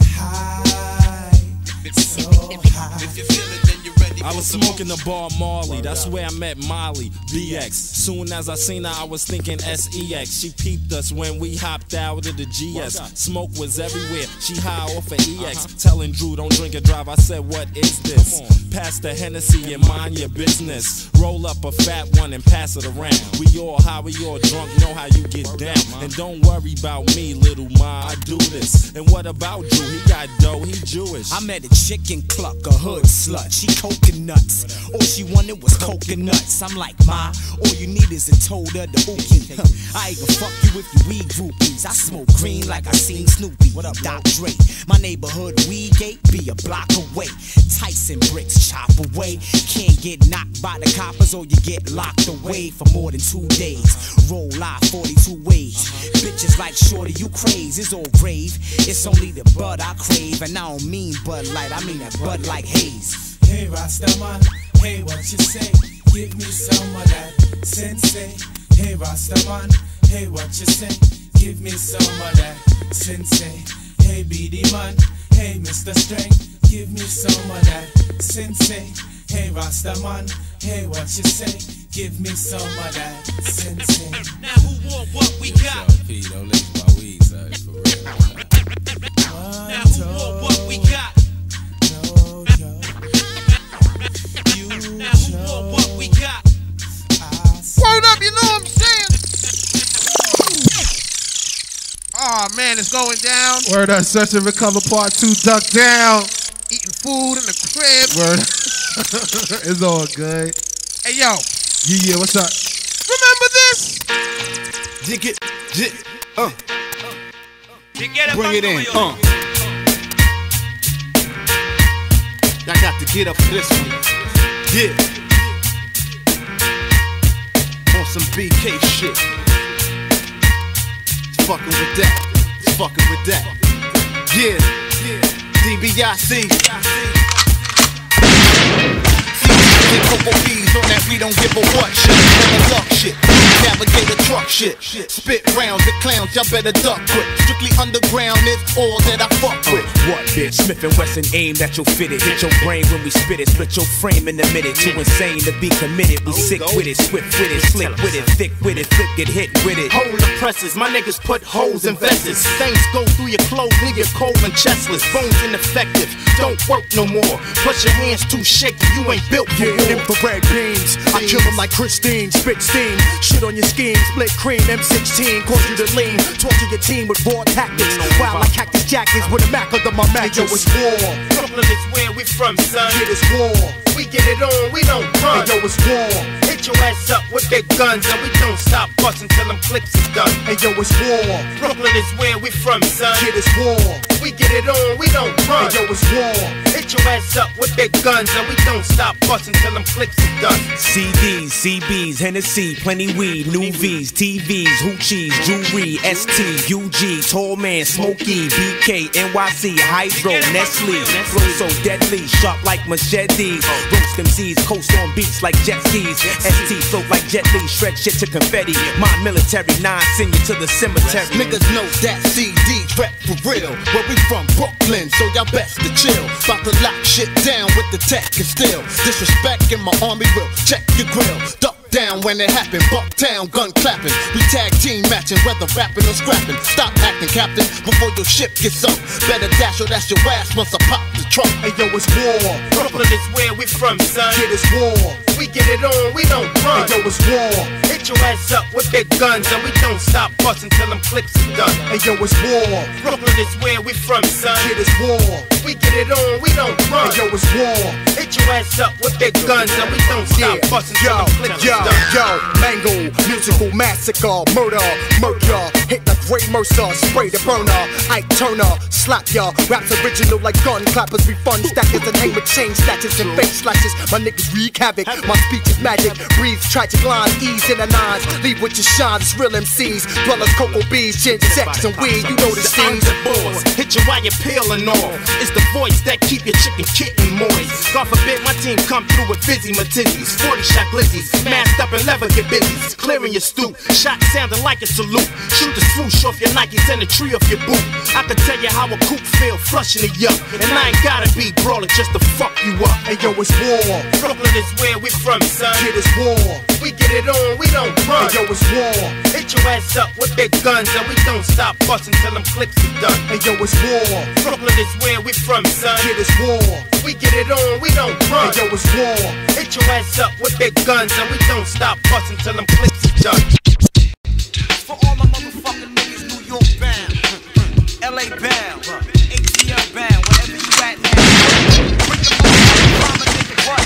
high, so high. If you feel it, then you're ready for the motion. I was smoking the bar Marley, that's where I met Molly, BX. Soon as I seen her, I was thinking SEX. She peeped us when we hopped out of the GS. Smoke was everywhere, she high off of EX. Telling Drew, don't drink and drive, I said, what is this? Pass the Hennessy and mind your business. Roll up a fat one and pass it around. We all high, we all drunk, know how you get down. And don't worry about me, little ma, I do this. And what about Drew? He got dough, he Jewish. I met a chicken cluck, a hood slut. She coconuts. All she wanted was coconuts. I'm like, ma, all you need is a toad of the ookie. I ain't gonna fuck you if you weed groupies. I smoke green like I seen Snoopy. What up, Doc Dre? My neighborhood weed gate be a block away. Tyson bricks chop away. Can't get knocked by the coppers or you get locked away for more than 2 days. Roll live 42 ways. Bitches like shorty, you craze. It's all grave. It's only the bud I crave. And I don't mean Bud Light, I mean that Bud like Haze. Hey Rastaman, hey what you say? Give me some of that sensei. Hey Rastaman, hey what you say? Give me some of that sensei. Hey BD man, hey Mr. Strength. Give me some of that sensei. Hey Rastaman, hey what you say? Give me some of that sensei. Now who want what we got? P, don't listen to my weed, son, for real. Now who want what we got? Now who want what we got? Word up, you know what I'm saying? Oh man, it's going down. Word up, Search and Recover Part 2, Duck Down. Eating food in the crib. Word up. It's all good. Hey yo. Yeah, what's up? Remember this? Jig it, bring it in, I got to get up for this one. Yeah. On some BK shit. It's fucking with that. It's fucking with that. Yeah. DBIC. Coco B's on that we don't give a what shit. On the luck shit. Navigator truck shit. Spit rounds at clowns, y'all better duck quick. Strictly underground is all that I fuck with. What bitch? Smith & Wesson aimed at your fitted. Hit your brain when we spit it. Split your frame in a minute. Too insane to be committed. We sick with it, swift with it, slick with it, thick with it, flip get hit with it. Hold the presses, my niggas put holes in vests. Things go through your clothes, leave your cold and chestless. Bones ineffective, don't work no more. Plus your hands too shaky, you ain't built for war. Infrared beams, I kill them like Christine. Spit steam, shit on your scheme. Split cream, M16, cause you to lean. Talk to your team with raw tactics. Wild like cactus jackets with a Mac under my mattress. Yo, it's war. Brooklyn is where we from, son. Shit is war. We get it on, we don't run. Hey yo, it's war. Hit your ass up with big guns and we don't stop bustin' till them clips is done. Hey yo, it's war. Brooklyn is where we from, son. Kid, it's war. We get it on, we don't run. Hey yo, it's war. Hit your ass up with big guns and we don't stop bustin' till them clips is done. CDs, CBs, Hennessy, plenty weed, new V's, TVs, hoochies, jewelry, ST, UG, Tall Man, Smokey, BK, NYC, Hydro, Nestle, flow so deadly, sharp like machetes, roast MCs, coast on beats like jet skis, ST float like Jet Li, shred shit to confetti, my military, 9 send you to the cemetery. Niggas know that CDs rap for real. Where we from, Brooklyn, so y'all best to chill. About to lock shit down with the tech and still. Disrespect in my army will check your grill. Duck down when it happen, Bucktown, gun clapping. We tag team matching, whether rapping or scrapping. Stop acting, captain, before your ship gets sunk. Better dash or that's your ass once I pop the trunk. Hey yo, it's war. Brooklyn is where we from, son. Kid, it's war. We get it on, we don't run. Hey yo, it's war. Hit your ass up with big guns and we don't stop bustin' till them clips is done. Hey yo, it's war. Brooklyn is where we from, son. Kid, it's war. We get it on, we don't run. Hey yo, it's war. Hit your ass up with big guns and we don't stop bustin' till them clips is done. Yo, mango, musical massacre, murder, hit like Ray Mercer, spray the burner, Ike Turner, slap ya, raps original like gun clappers, we fun stackers and hang with chain snatches and face slashes. My niggas wreak havoc, my speech is magic, breathe tragic lines, ease in the nines, leave with your shine, it's real MCs, dwellers, cocoa bees, ginger, sex and weed, you know the scenes. Hit you while you're peeling off. It's the voice that keep your chicken kitten moist. God forbid my team come through with busy matizzies, 40 shot glizzies, masked up and leather get busy, clearing your stoop, shot sounding like a salute. Shoot the swoosh off your Nikes and the tree off your boot. I can tell you how a coupe feel flushing it up, and I ain't gotta be brawling just to fuck you up. Hey yo, it's war. Brooklyn is where we from, son. Kid, it's war. We get it on, we don't run. Hey yo, it's war. Hit your ass up with big guns and we don't stop bustin' till them clips is done. Hey yo, it's war. Brooklyn is where we from, son. Kid, it's war. We get it on, we don't run. Hey yo, it's war. Hit your ass up with big guns and we don't stop bustin' till them clips is done. For all my motherfucking niggas, New York bound, LA bound, ATL bound, wherever you at now. Bring the motherfucking nigga, what?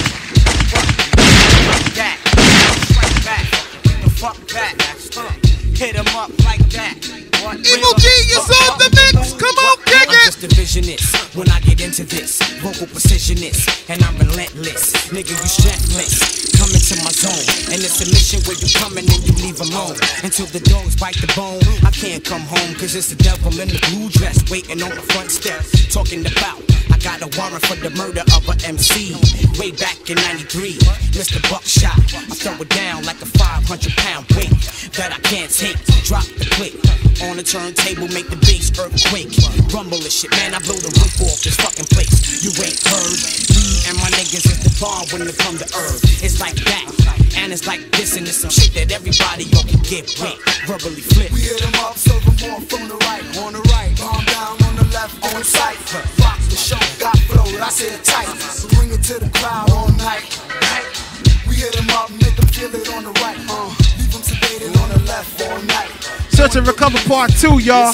Like that, strike back, the fuck back, hit him up like that. What? Evil Genius on the mix, come on, kick it! I'm just a visionist when I get into this, vocal precisionist, and I'm relentless. Nigga, you strapless, come into my zone, and it's a mission where you come in and you leave alone. Until the dogs bite the bone, I can't come home, cause it's the devil in the blue dress, waiting on the front steps, talking about, I got a warrant for the murder of a MC, way back in 93, Mr. Buckshot, I throw it down like a 500-pound weight, that I can't take, drop the click, on the turntable, make the bass earthquake, rumble this shit, man, I blow the roof off this fucking place, you ain't heard, me and my niggas is the bomb when it come to earth, it's like that, and it's like this, and it's some shit that everybody can get with, verbally flip. We hit them up, serve them off on the right, bomb down on the left, on sight, rock the show, got flow, I said tight, bring it to the crowd all night, we hit them up, make them feel it on the right, leave them sedated on the left all night. Search and Recover Part 2, y'all.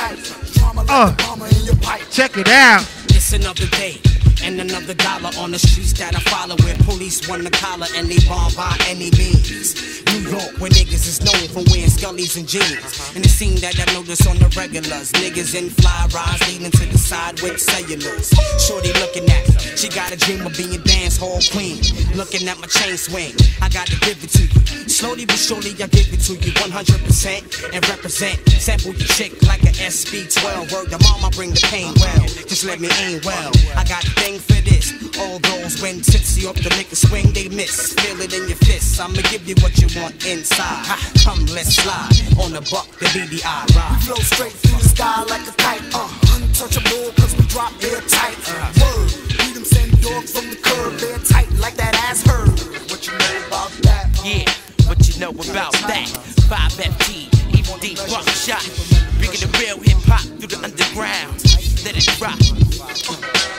Check it out. It's another day and another dollar on the streets that I follow, where police want the collar and they bomb by any means. New York, where niggas is known for wearing scullies and jeans. And it seems that I notice on the regulars, niggas in fly rides leading to the side with cellulars. Shorty looking at me, she got a dream of being dance hall queen. Looking at my chain swing, I got to give it to you. Slowly but surely I give it to you 100% and represent. Sample your chick like an SB12. Word to mama, bring the pain well. Just let me aim well. I got a thing for this. All those when tipsy off the liquor swing, they miss. Feel it in your fists. I'ma give you what you want inside. Come, let's slide on the buck, the BDI ride. We flow straight through the sky like a kite. Untouchable cause we drop air tight. Word, we them send dogs from the curb. They're tight like that ass herd. What you know about that? Yeah, what you know about that? 5FT, Evil D, Buckshot. Bringing the real hip hop through the underground. Let it drop.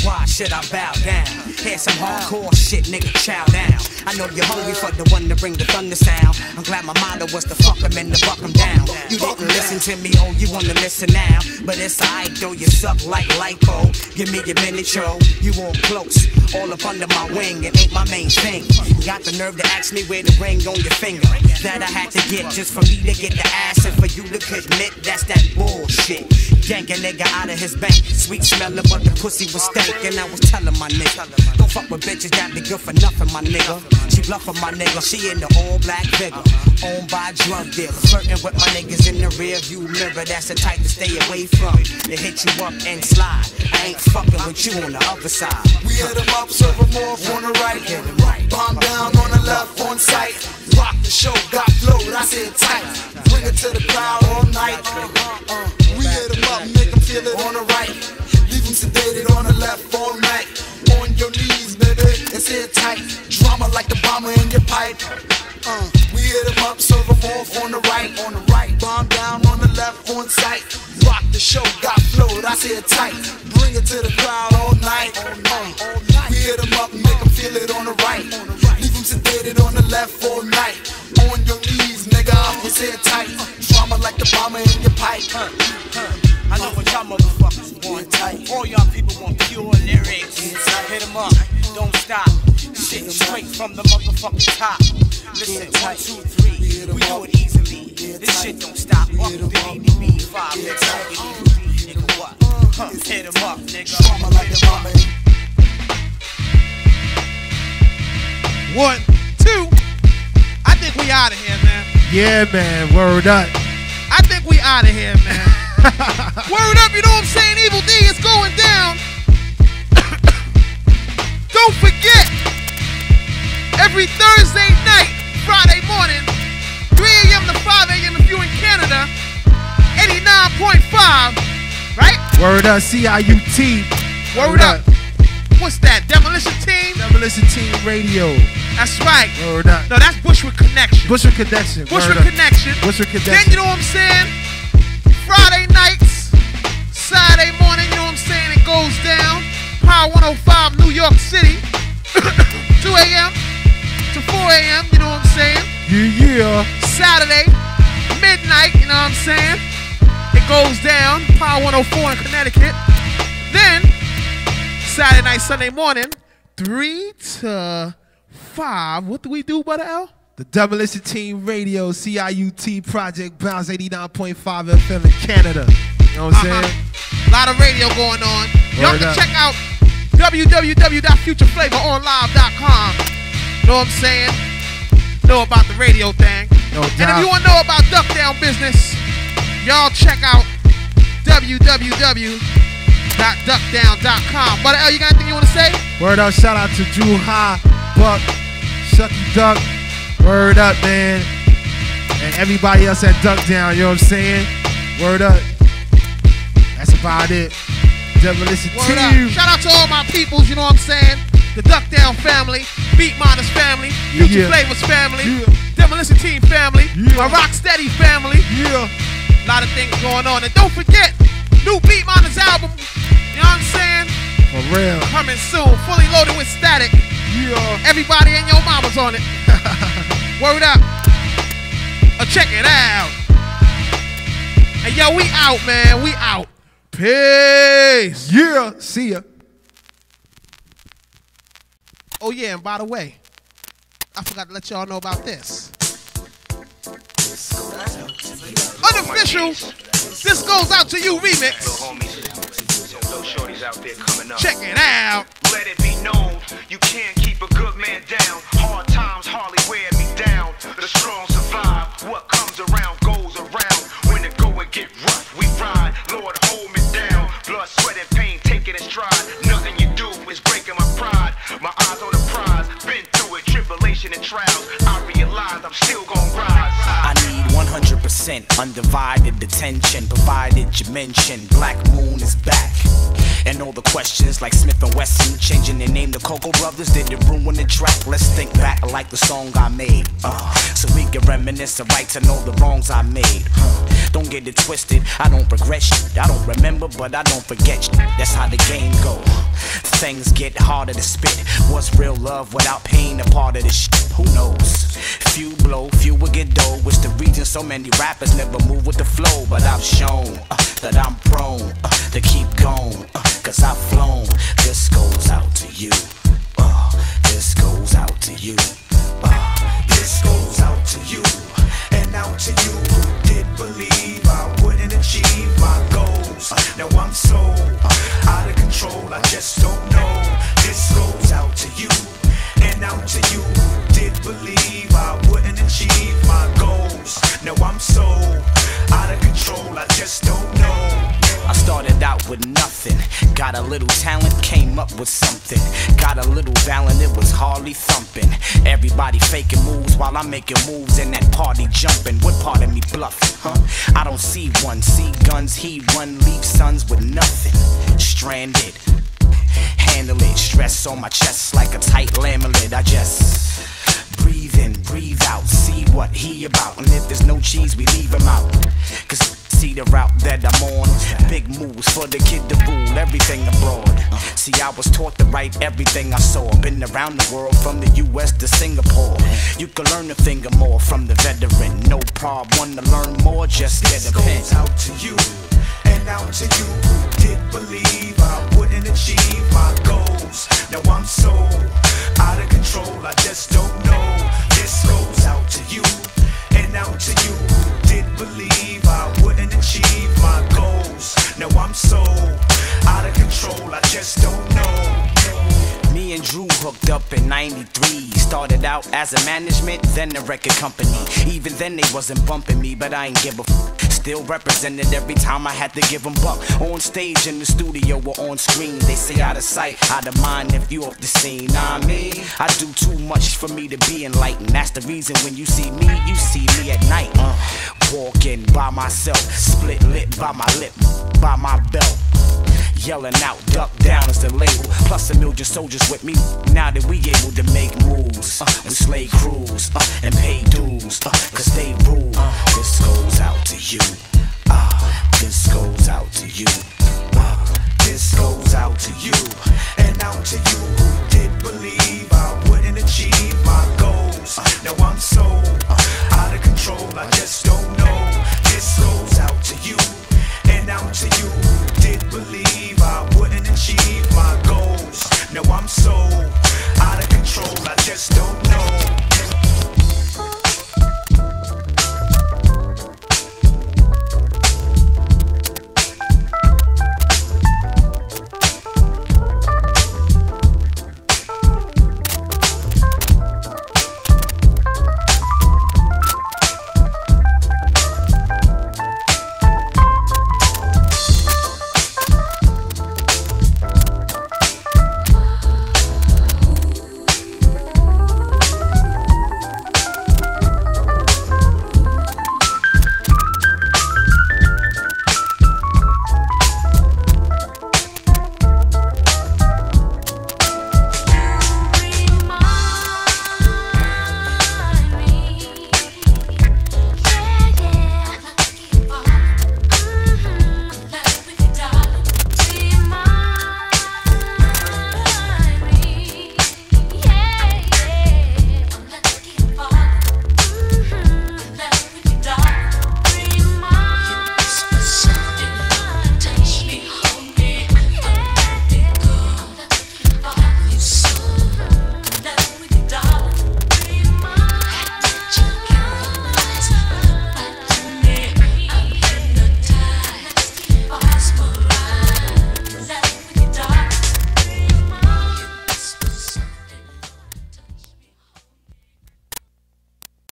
why should I bow down? Here's some hardcore shit, nigga, chow down. I know you're hungry for the one to bring the thunder sound. I'm glad my motto was to fuck 'em and to buck 'em down. You didn't listen to me, oh, you wanna listen now. But it's alright though, you suck like lipo. Give me your miniature, you all close. All up under my wing, it ain't my main thing. Got the nerve to ask me where the ring on your finger. That I had to get just for me to get the ass. And for you to admit that's that bullshit. Yank a nigga out of his bank. Sweet smelling, but the pussy was stank. And I was telling my nigga, don't fuck with bitches that be good for nothing, my nigga. She bluffing my nigga, she in the all black figure. Owned by a drug dealer, flirting with my niggas in the rear view mirror. That's the type to stay away from. They hit you up and slide. I ain't fucking with you on the other side. We hit 'em up, serve 'em off on the right. Bomb down on the left on sight. Rock the show, got flowed, I said tight. Bring it to the crowd all night. We hit 'em up, make 'em feel it on the right. Leave 'em sedated on the left all night. On your knees, baby, it's here tight. Drama like the bomber in your pipe. We hit 'em up, serve 'em off on the right. Bomb down on the left on sight. Rock the show, got flowed, I said tight. Bring it to the crowd all night. We hit 'em up, make 'em feel it on the right. Leave 'em sedated on the left all night. On your knees, nigga, it's here tight. Drama like the bomber in your pipe. I know what y'all motherfuckers want. All y'all people want pure lyrics. Hit 'em up, don't stop. Shit straight from the motherfucking top. Listen, 1, 2, 3, we do it easily. This shit don't stop. Up to the 5, nigga, what? Hit 'em up, nigga. Drama like the bomber. 1, 2. I think we out of here, man. Yeah, man. Word up. I think we out of here, man. Word up, you know what I'm saying? Evil D is going down. Don't forget, every Thursday night, Friday morning, 3 a.m. to 5 a.m. if you're in Canada, 89.5, right? Word up, CIUT. Word up. What's that? Demolition Team? Demolition Team Radio. That's right. Word up. No, that's Bushwick Connection. Bushwick Connection. Bushwick Connection. Bushwick Connection. Then, you know what I'm saying? Friday nights, Saturday morning, you know what I'm saying? It goes down. Power 105, New York City. 2 a.m. to 4 a.m., you know what I'm saying? Yeah. Saturday, midnight, you know what I'm saying? It goes down. Power 104 in Connecticut. Then, Saturday night, Sunday morning, 3 to 5. What do we do, Brother L? The Demolition Team Radio, CIUT Project Bounce 89.5 FM in Canada. You know what I'm saying? A lot of radio going on. Y'all can check out www.futureflavoronlive.com. Know what I'm saying? Know about the radio thing. No doubt. And if you want to know about Duck Down Business, y'all check out www.duckdown.com. Brother L, you got anything you want to say? Word up, shout out to Drew High, Buck, Shucky Duck. Word up, man. And everybody else at Duck Down, you know what I'm saying? Word up. That's about it. Demolition Word Team. up. Shout out to all my peoples, you know what I'm saying? The Duck Down family, Beat Miners family, Future Flavors family, Demolition Team family, my Rocksteady family. A lot of things going on. And don't forget, new Beat Miners album, you know what I'm saying? For real. Coming soon, fully loaded with static. Everybody and your mama's on it. Word up. Check it out. And yo, we out, man. We out. Peace. Yeah. See ya. Oh, yeah, and by the way, I forgot to let y'all know about this. Unofficial, this goes out to you remix. Check it out. Let it be known, you can't keep a good man down. Hard times hardly wear me down. The strong survive, what comes around goes around. When the going get rough, we ride. Lord, hold me down. Blood, sweat, and pain, take it in stride. Nothing you do is breaking my pride. My eyes on the prize, been through it, tribulation and trials, I realize I'm still gon' rise. I need 100% undivided attention, provided you mention Black Moon is back. And all the questions like Smith and Wesson changing their name to Cocoa Brothers, did it ruin the track? Let's think back like the song I made, so we can reminisce the right to know the wrongs I made. Don't get it twisted, I don't regret shit. I don't remember, but I don't forget shit. That's how the game go. Things get harder to spit. What's real love without pain? A part of this shit. Who knows? Few blow, few will get dough. It's the reason so many rappers never move with the flow. But I've shown that I'm prone to keep going, cause I've flown. This goes out to you. This goes out to you. This goes out to you, and out to you who did believe I wouldn't achieve my goals. Now I'm so out of control, I just don't know. This goes out to you, and out to you who did believe I wouldn't achieve my goals. Now I'm so out of control, I just don't know. I started out with nothing, got a little talent, came up with something. Got a little talent, it was hardly thumping. Everybody faking moves while I'm making moves in that party jumping. What part of me bluffing, huh? I don't see one, see guns, he run, leave sons with nothing. Stranded, handle it, stress on my chest like a tight laminate. I just breathe in, breathe out, see what he about. And if there's no cheese, we leave him out. Cause see the route that I'm on, big moves for the kid to rule everything abroad. See, I was taught to write everything I saw. Been around the world from the US to Singapore. You can learn a thing or more from the veteran. No problem, want to learn more, just get a pen. This goes out to you, and out to you who did believe I wouldn't achieve my goals. Now I'm so out of control, I just don't know. This goes out to you, and out to you who did believe I wouldn't achieve my goals. Now I'm so out of control, I just don't know. Me and Drew hooked up in '93. Started out as a management, then a record company. Even then they wasn't bumping me, but I ain't give a f. Still represented every time I had to give them buck. On stage, in the studio, or on screen. They say out of sight, out of mind if you off the scene. Nah, me, I do too much for me to be enlightened. That's the reason when you see me at night. Walking by myself, split lip by my lip, by my belt. Yelling out, duck down is the label. Plus a million soldiers with me. Now that we able to make moves, we slay crews and pay dues, cause they rule. This goes out to you. This goes out to you. This goes out to you, and out to you who did believe